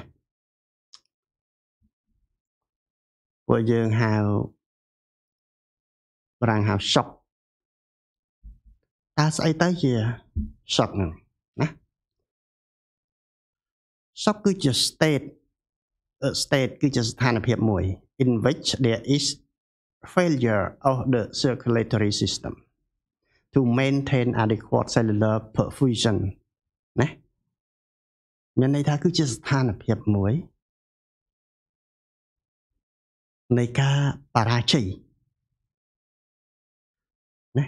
ពួកយើងហៅបារាំងហៅ shock តើស្អីទៅជា shock ហ្នឹងណា shock គឺជា state គឺជាស្ថានភាពមួយ in which there is failure of the circulatory system to maintain adequate cellular perfusion ណាមានន័យថាគឺជាស្ថានភាពមួយនៃការបរាជ័យណា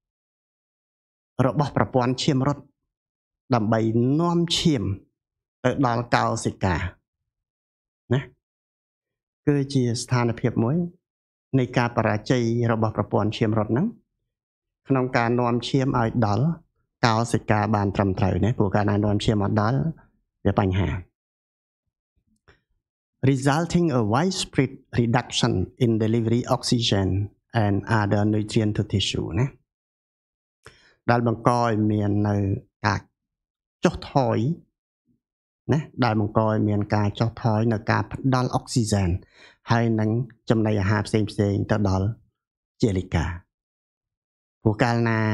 របស់ប្រព័ន្ធឈាមរត់ដើម្បីនាំឈាមទៅដល់កោសិកាណាគឺជាស្ថានភាពមួយនៃការបរាជ័យរបស់ប្រព័ន្ធឈាមរត់ហ្នឹងក្នុងការនាំឈាមឲ្យដល់កោសិកាបានត្រឹមត្រូវណាព្រោះការនាំឈាមមកដល់វាបញ្ហា resulting a widespread reduction in delivery oxygen and other nutrient to tissue ណាដែលបង្កឲ្យមាននៅការចុះថយណាដែលបង្កឲ្យមានការចុះថយនៅការផ្ដល់អុកស៊ីហ្សែនហើយនឹងចំណីអាហារផ្សេងៗទៅដល់ជាលិកាព្រោះកាលណា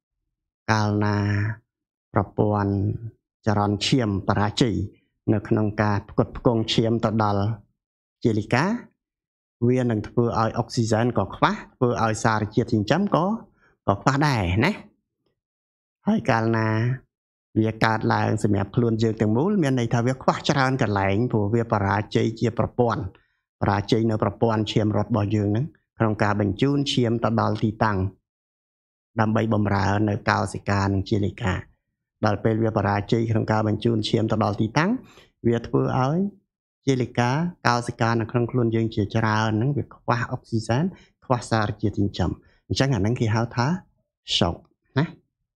ប្រព័ន្ធចរន្តឈាមបរាជ័យនៅក្នុងការផ្គត់ផ្គង់ឈាមទៅដល់ជាលិកាវានឹងធ្វើឲ្យអុកស៊ីហ្សែនក៏ខ្វះធ្វើឲ្យសារជាតិចិញ្ចឹមក៏ខ្វះដែរណាហើយកាលណាវាកើតឡើងសម្រាប់ខ្លួនយើងទាំងមូលមានន័យថាវាខ្វះច្រើនកន្លែងព្រោះវាបរាជ័យជាប្រព័ន្ធបរាជ័យនៅប្រព័ន្ធឈាមរត់របស់យើងហ្នឹងក្នុងការបញ្ជូនឈាមទៅដល់ទីតាំងដើម្បីបម្រើនៅកោសិកានិងជាលិកាដល់ពេលវាបរាជ័យក្នុងការបញ្ជូនឈាមទៅដល់ទីតាំងវាធ្វើឲ្យជាលិកាកោសិកានៅក្នុងខ្លួនយើងជាច្រើនហ្នឹងវាខ្វះអុកស៊ីហ្សែនខ្វះសារជាតិចិញ្ចឹមអញ្ចឹងអាហ្នឹងគេហៅថា shock ណា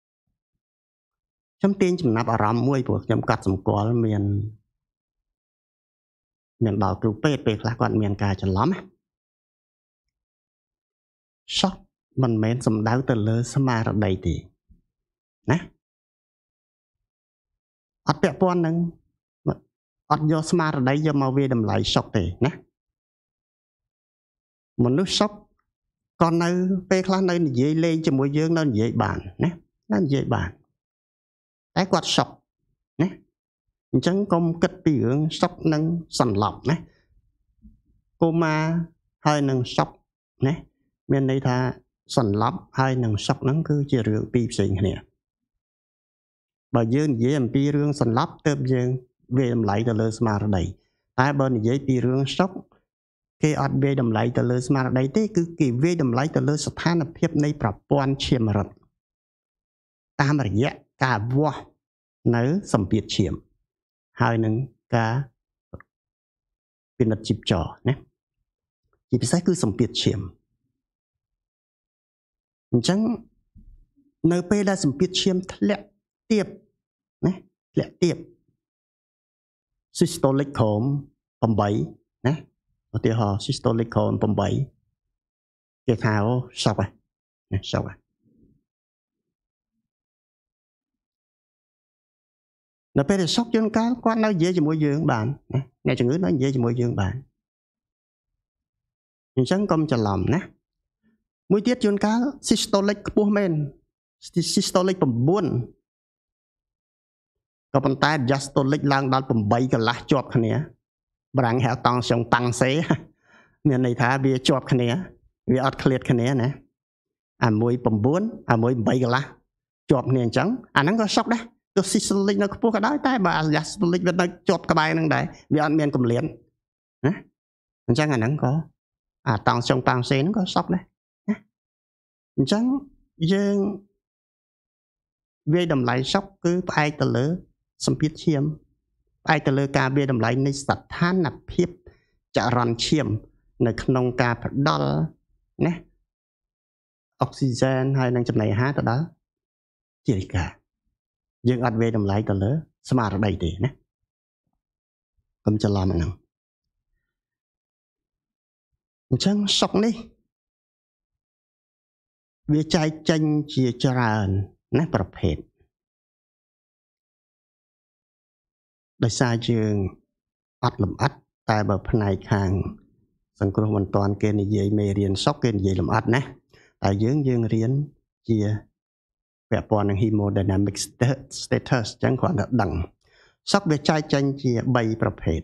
ខ្ញុំទាញចំណាប់អារម្មណ៍មួយព្រោះខ្ញុំកត់សម្គាល់មានដល់គ្រូពេទ្យពេលខ្លះគាត់មានការច្រឡំណា shock មិនមែនសំដៅទៅលើស្មារតីទេណាអត់ពាក់ព័ន្ធនឹងអត់យកស្មារតីយកមកវាតម្លៃ shock ទេណាមនុស្ស shock cònនៅពេលខ្លះនៅនិយាយលេងជាមួយយើងនៅនិយាយបានណានៅនិយាយបានតែគាត់ shock ណាអញ្ចឹងកុំគិតពីរឿង shock និងសន្លប់ណាកុមារហើយនឹង shock ណាមានន័យថាសន្លប់ហើយនឹង shock ហ្នឹងគឺជារឿងពីរផ្សេងគ្នាបើយើងនិយាយអំពីរឿងសន្លប់ទើបយើងវាតម្លៃទៅលើស្មារតីតែបើនិយាយពីរឿង shock គេអត់វាយតម្លៃទៅលើស្មារតីទេគឺគេវាយតម្លៃទៅលើស្ថានភាពនៃប្រព័ន្ធឈាមរត់តាមរយៈការវាស់នៅសម្ពាធឈាមហើយនឹងការពិនិត្យជីពចរណាជាពិសេសគឺសម្ពាធឈាមអញ្ចឹងនៅពេលដែលសម្ពាធឈាមធ្លាក់ទាបណាធ្លាក់ទាប systolic ក្រោម8ណាឧទាហរណ៍ systolic ក្រោម8គេថាអូ shock ហើយណា shock ហើយនៅពេលដែល shock ជួនកាលគាត់នៅនិយាយជាមួយយើងបានណាអ្នកជំងឺនៅនិយាយជាមួយយើងបានអញ្ចឹងកុំច្រឡំណាមួយទៀតជួនកាល systolic ខ្ពស់មែន systolic 9ក៏ប៉ុន្តែ diastolic ឡើងដល់8កន្លះជាប់គ្នាបារាំងហៅតង់សងតាំងសេមានន័យថាវាជាប់គ្នាវាអត់ឃ្លាតគ្នាណាអាមួយ9អាមួយ8កន្លះជាប់គ្នាអញ្ចឹងអាហ្នឹងក៏ shock ដែរទោះ systolic នៅខ្ពស់ក៏ដោយតែបើ diastolic វានៅជាប់ក្បែរហ្នឹងដែរវាអត់មានកម្លៀនណាអញ្ចឹងអាហ្នឹងក៏អាតង់សងតាំងសេហ្នឹងក៏ shock ដែរណាអញ្ចឹងយើងវាយតម្លៃ shock គឺផ្អែកទៅលើសម្ពាធឈាមផ្អែកទៅលើការវាយតម្លៃនៃស្ថានភាពចរន្តឈាមនៅក្នុងការផ្ដល់ណាអុកស៊ីហ្សែនហើយនឹងចំណីអាហារទៅដល់ជារិកាយើងអត់វាយតម្លៃទៅលើស្មារតីទេណាកុំច្រឡំអាហ្នឹងអញ្ចឹង shock នេះវាចែកចេញជាច្រើនណាប្រភេទដោយសារយើងអត់លម្អិតតែបើផ្នែកខាងសង្គ្រោះបន្ទាន់គេនិយាយមេរៀន shock គេនិយាយលម្អិតណាតែយើងរៀនជាពាក់ព័ន្ធនឹង hemodynamic status អញ្ចឹងគ្រាន់តែដឹង shock វាចែកចេញជា3ប្រភេទ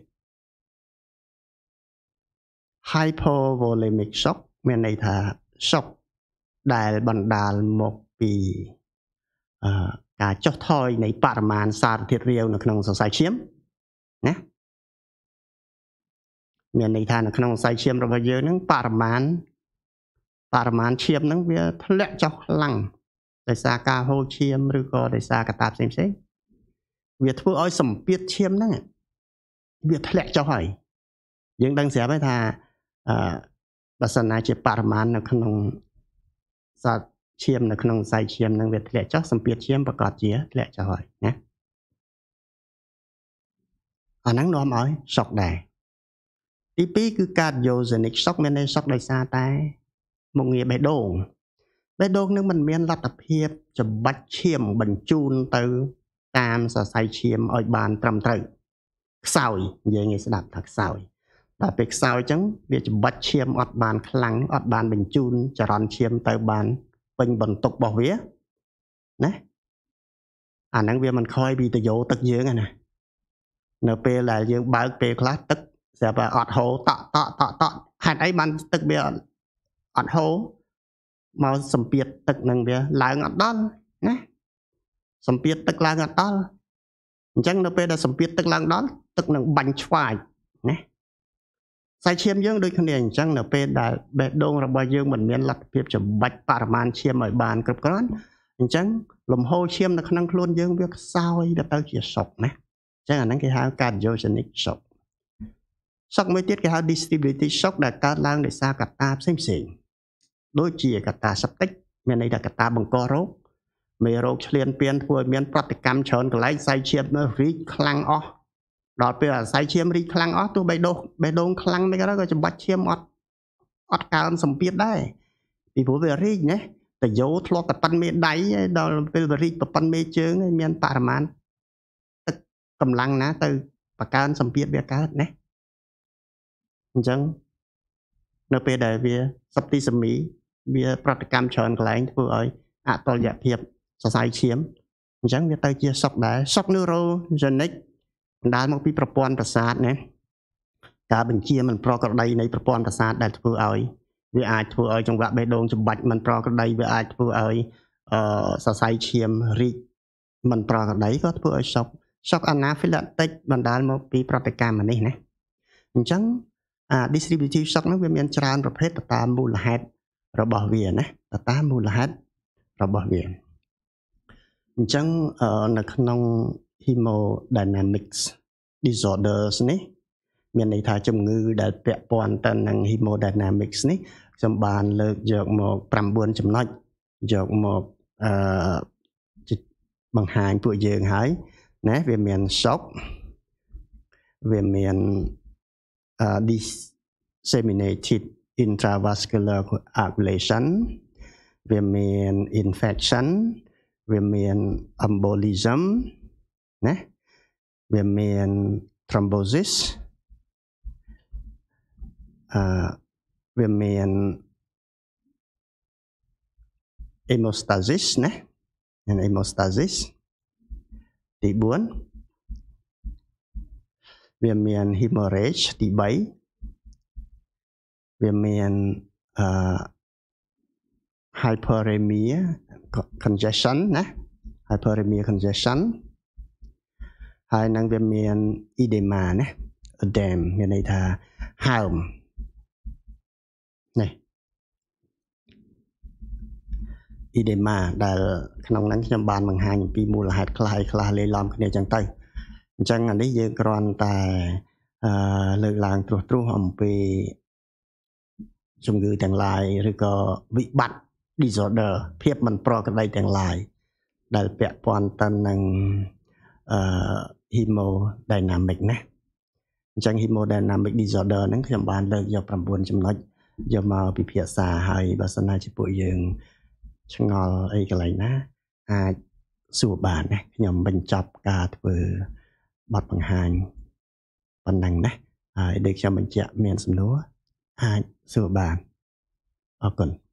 hypovolemic shock មានន័យថា shock ដែលបណ្ដាលមកពីការចុះថយនៃបរិមាណសារធាតុរាវនៅក្នុងសរសៃឈាមណាមានន័យថានៅក្នុងសរសៃឈាមរបស់យើងហ្នឹងបរិមាណឈាមហ្នឹងវាធ្លាក់ចុះខ្លាំងដោយសារការហូរឈាមឬក៏ដោយសារកត្តាផ្សេងវាធ្វើឲ្យសម្ពាធឈាមហ្នឹងវាធ្លាក់ចុះហើយយើងដឹងស្រាប់ហើយថាបើសិនណាជាបរិមាណនៅក្នុងសារឈាមនៅក្នុងខ្សែឈាមនឹងវាធ្លាក់ចុះសម្ពាធឈាមប្រកាសជាធ្លាក់ចុះហើយណាអាហ្នឹងនាំឲ្យ shock ដែរទី2គឺ cardiogenic shock មានន័យ shock ដោយសារតែមុខងារបេះដូងនឹងមិនមានលទ្ធភាពច្បាច់ឈាមបញ្ជូនទៅតាមសរសៃឈាមឲ្យបានត្រឹមត្រូវខ្សោយនិយាយងាយស្ដាប់ថាខ្សោយដល់ពេលខ្សោយអញ្ចឹងវាច្បាច់ឈាមអត់បានខ្លាំងអត់បានបញ្ជូនចរន្តឈាមទៅបានពេញបន្ទុករបស់វាណាអាហ្នឹងវាមិនខ້ອຍពីតយោទឹកយើងណានៅពេលដែលយើងបើកពេលខ្លះទឹកស្រាប់តែអត់ហូរតក់ហេតុអីបានទឹកវាអត់ហូរមកសម្ពាធទឹកនឹងវាឡើងអត់ដល់ណាសម្ពាធទឹកឡើងអត់ដល់អញ្ចឹងនៅពេលដែលសម្ពាធទឹកឡើងដល់ទឹកនឹងបាញ់ឆ្វាយណាខ្សែឈាមយើងដូចគ្នាអញ្ចឹងនៅពេលដែលបេះដូងរបស់យើងមិនមានលទ្ធភាពច្បាច់បរិមាណឈាមឲ្យបានគ្រប់គ្រាន់អញ្ចឹងលំហូរឈាមនៅក្នុងខ្លួនយើងវាខ្សោយទៅជា shock ណាអញ្ចឹងអាហ្នឹងគេហៅ cardiogenic shock មួយទៀតគេហៅ distributed shock ដែលកើតឡើងដោយសារកត្តាផ្សេងដូចជាកត្តា septic មានន័យថាកត្តាបង្ករោគមេរោគឈ្លានពានធ្វើឲ្យមានប្រតិកម្មច្រើនកន្លែងខ្សែឈាមរីកខ្លាំងអស់ដល់ពេលខ្សែឈាមរីកខ្លាំងអស់ទោះបេះដូងខ្លាំងមិនក៏ដោយក៏ច្បាច់ឈាមអត់កើនសម្ពាធដែរពីព្រោះវារីកណាតយោធ្លាប់តែប៉ុនមេដៃដល់ពេលវារីកប៉ុនមេជើងហើយមានបរិមាណទឹកកម្លាំងណាទៅបង្កើនសម្ពាធវាកើតណាអញ្ចឹងនៅពេលដែលវាសព្ទីសមីវាប្រតិកម្មច្រើនកន្លែងធ្វើឲ្យអតុល្យភាពសរសៃឈាមអញ្ចឹងវាទៅជាសក់ដែរសក់ neurogenic បណ្ដាលមកពីប្រព័ន្ធប្រសាទណាការបញ្ជាមិនប្រក្រតីនៃប្រព័ន្ធប្រសាទដែលធ្វើឲ្យវាអាចធ្វើឲ្យចង្វាក់បេះដូងចម្បាច់មិនប្រក្រតីវាអាចធ្វើឲ្យសរសៃឈាមរីកមិនប្រក្រតីក៏ធ្វើឲ្យសក់ anaphylactic បណ្ដាលមកពីប្រតិកម្មនេះណាអញ្ចឹងdistributive shock ហ្នឹងវាមានច្រើនប្រភេទទៅតាមមូលហេតុរបស់វាណាទៅតាមមូលហេតុរបស់វាអញ្ចឹងនៅក្នុង hemodynamics disorders នេះមានន័យថាជំងឺដែលពាក់ព័ន្ធទៅនឹង hemodynamics នេះខ្ញុំបានលើកយកមក9ចំណុចយកមកបង្ហាញពួកយើងហើយណាវាមាន shock វាមាន disseminated intravascular coagulation វាមាន infection វាមាន embolism ណាវាមាន thrombosis វាមាន hemostasis ណាមាន hemostasis ទី4វាមាន hemorrhage ទី3វាមាន hyperemia congestion ណា hyperemia congestion ហើយនឹងវាមាន edema ណា edema មានន័យថាហើមនេះ edema ដែលក្នុងហ្នឹងខ្ញុំបានបង្ហាញអំពីមូលហេតុខ្លះហើយខ្លះលាយឡំគ្នាចឹងទៅអញ្ចឹងអានេះយើងគ្រាន់តែលើកឡើងត្រួសអំពីជំងឺទាំងឡាយឬក៏វិបត្តិ disorder ភាពមិនប្រក្រតីទាំងឡាយដែលពាក់ព័ន្ធទៅនឹងhemodynamic ណាអញ្ចឹង hemodynamic disorder ហ្នឹងខ្ញុំបានលើកយក9ចំណុចយកមកពិភាក្សាហើយបើសិនណាជាពួកយើងឆ្ងល់អីកន្លែងណាអាចសួរបានណាខ្ញុំបញ្ចប់ការធ្វើបទបង្ហាញប៉ុណ្ណឹងណាហើយដូចខ្ញុំបញ្ជាក់មានសំណួរអាចសួរបានអរគុណ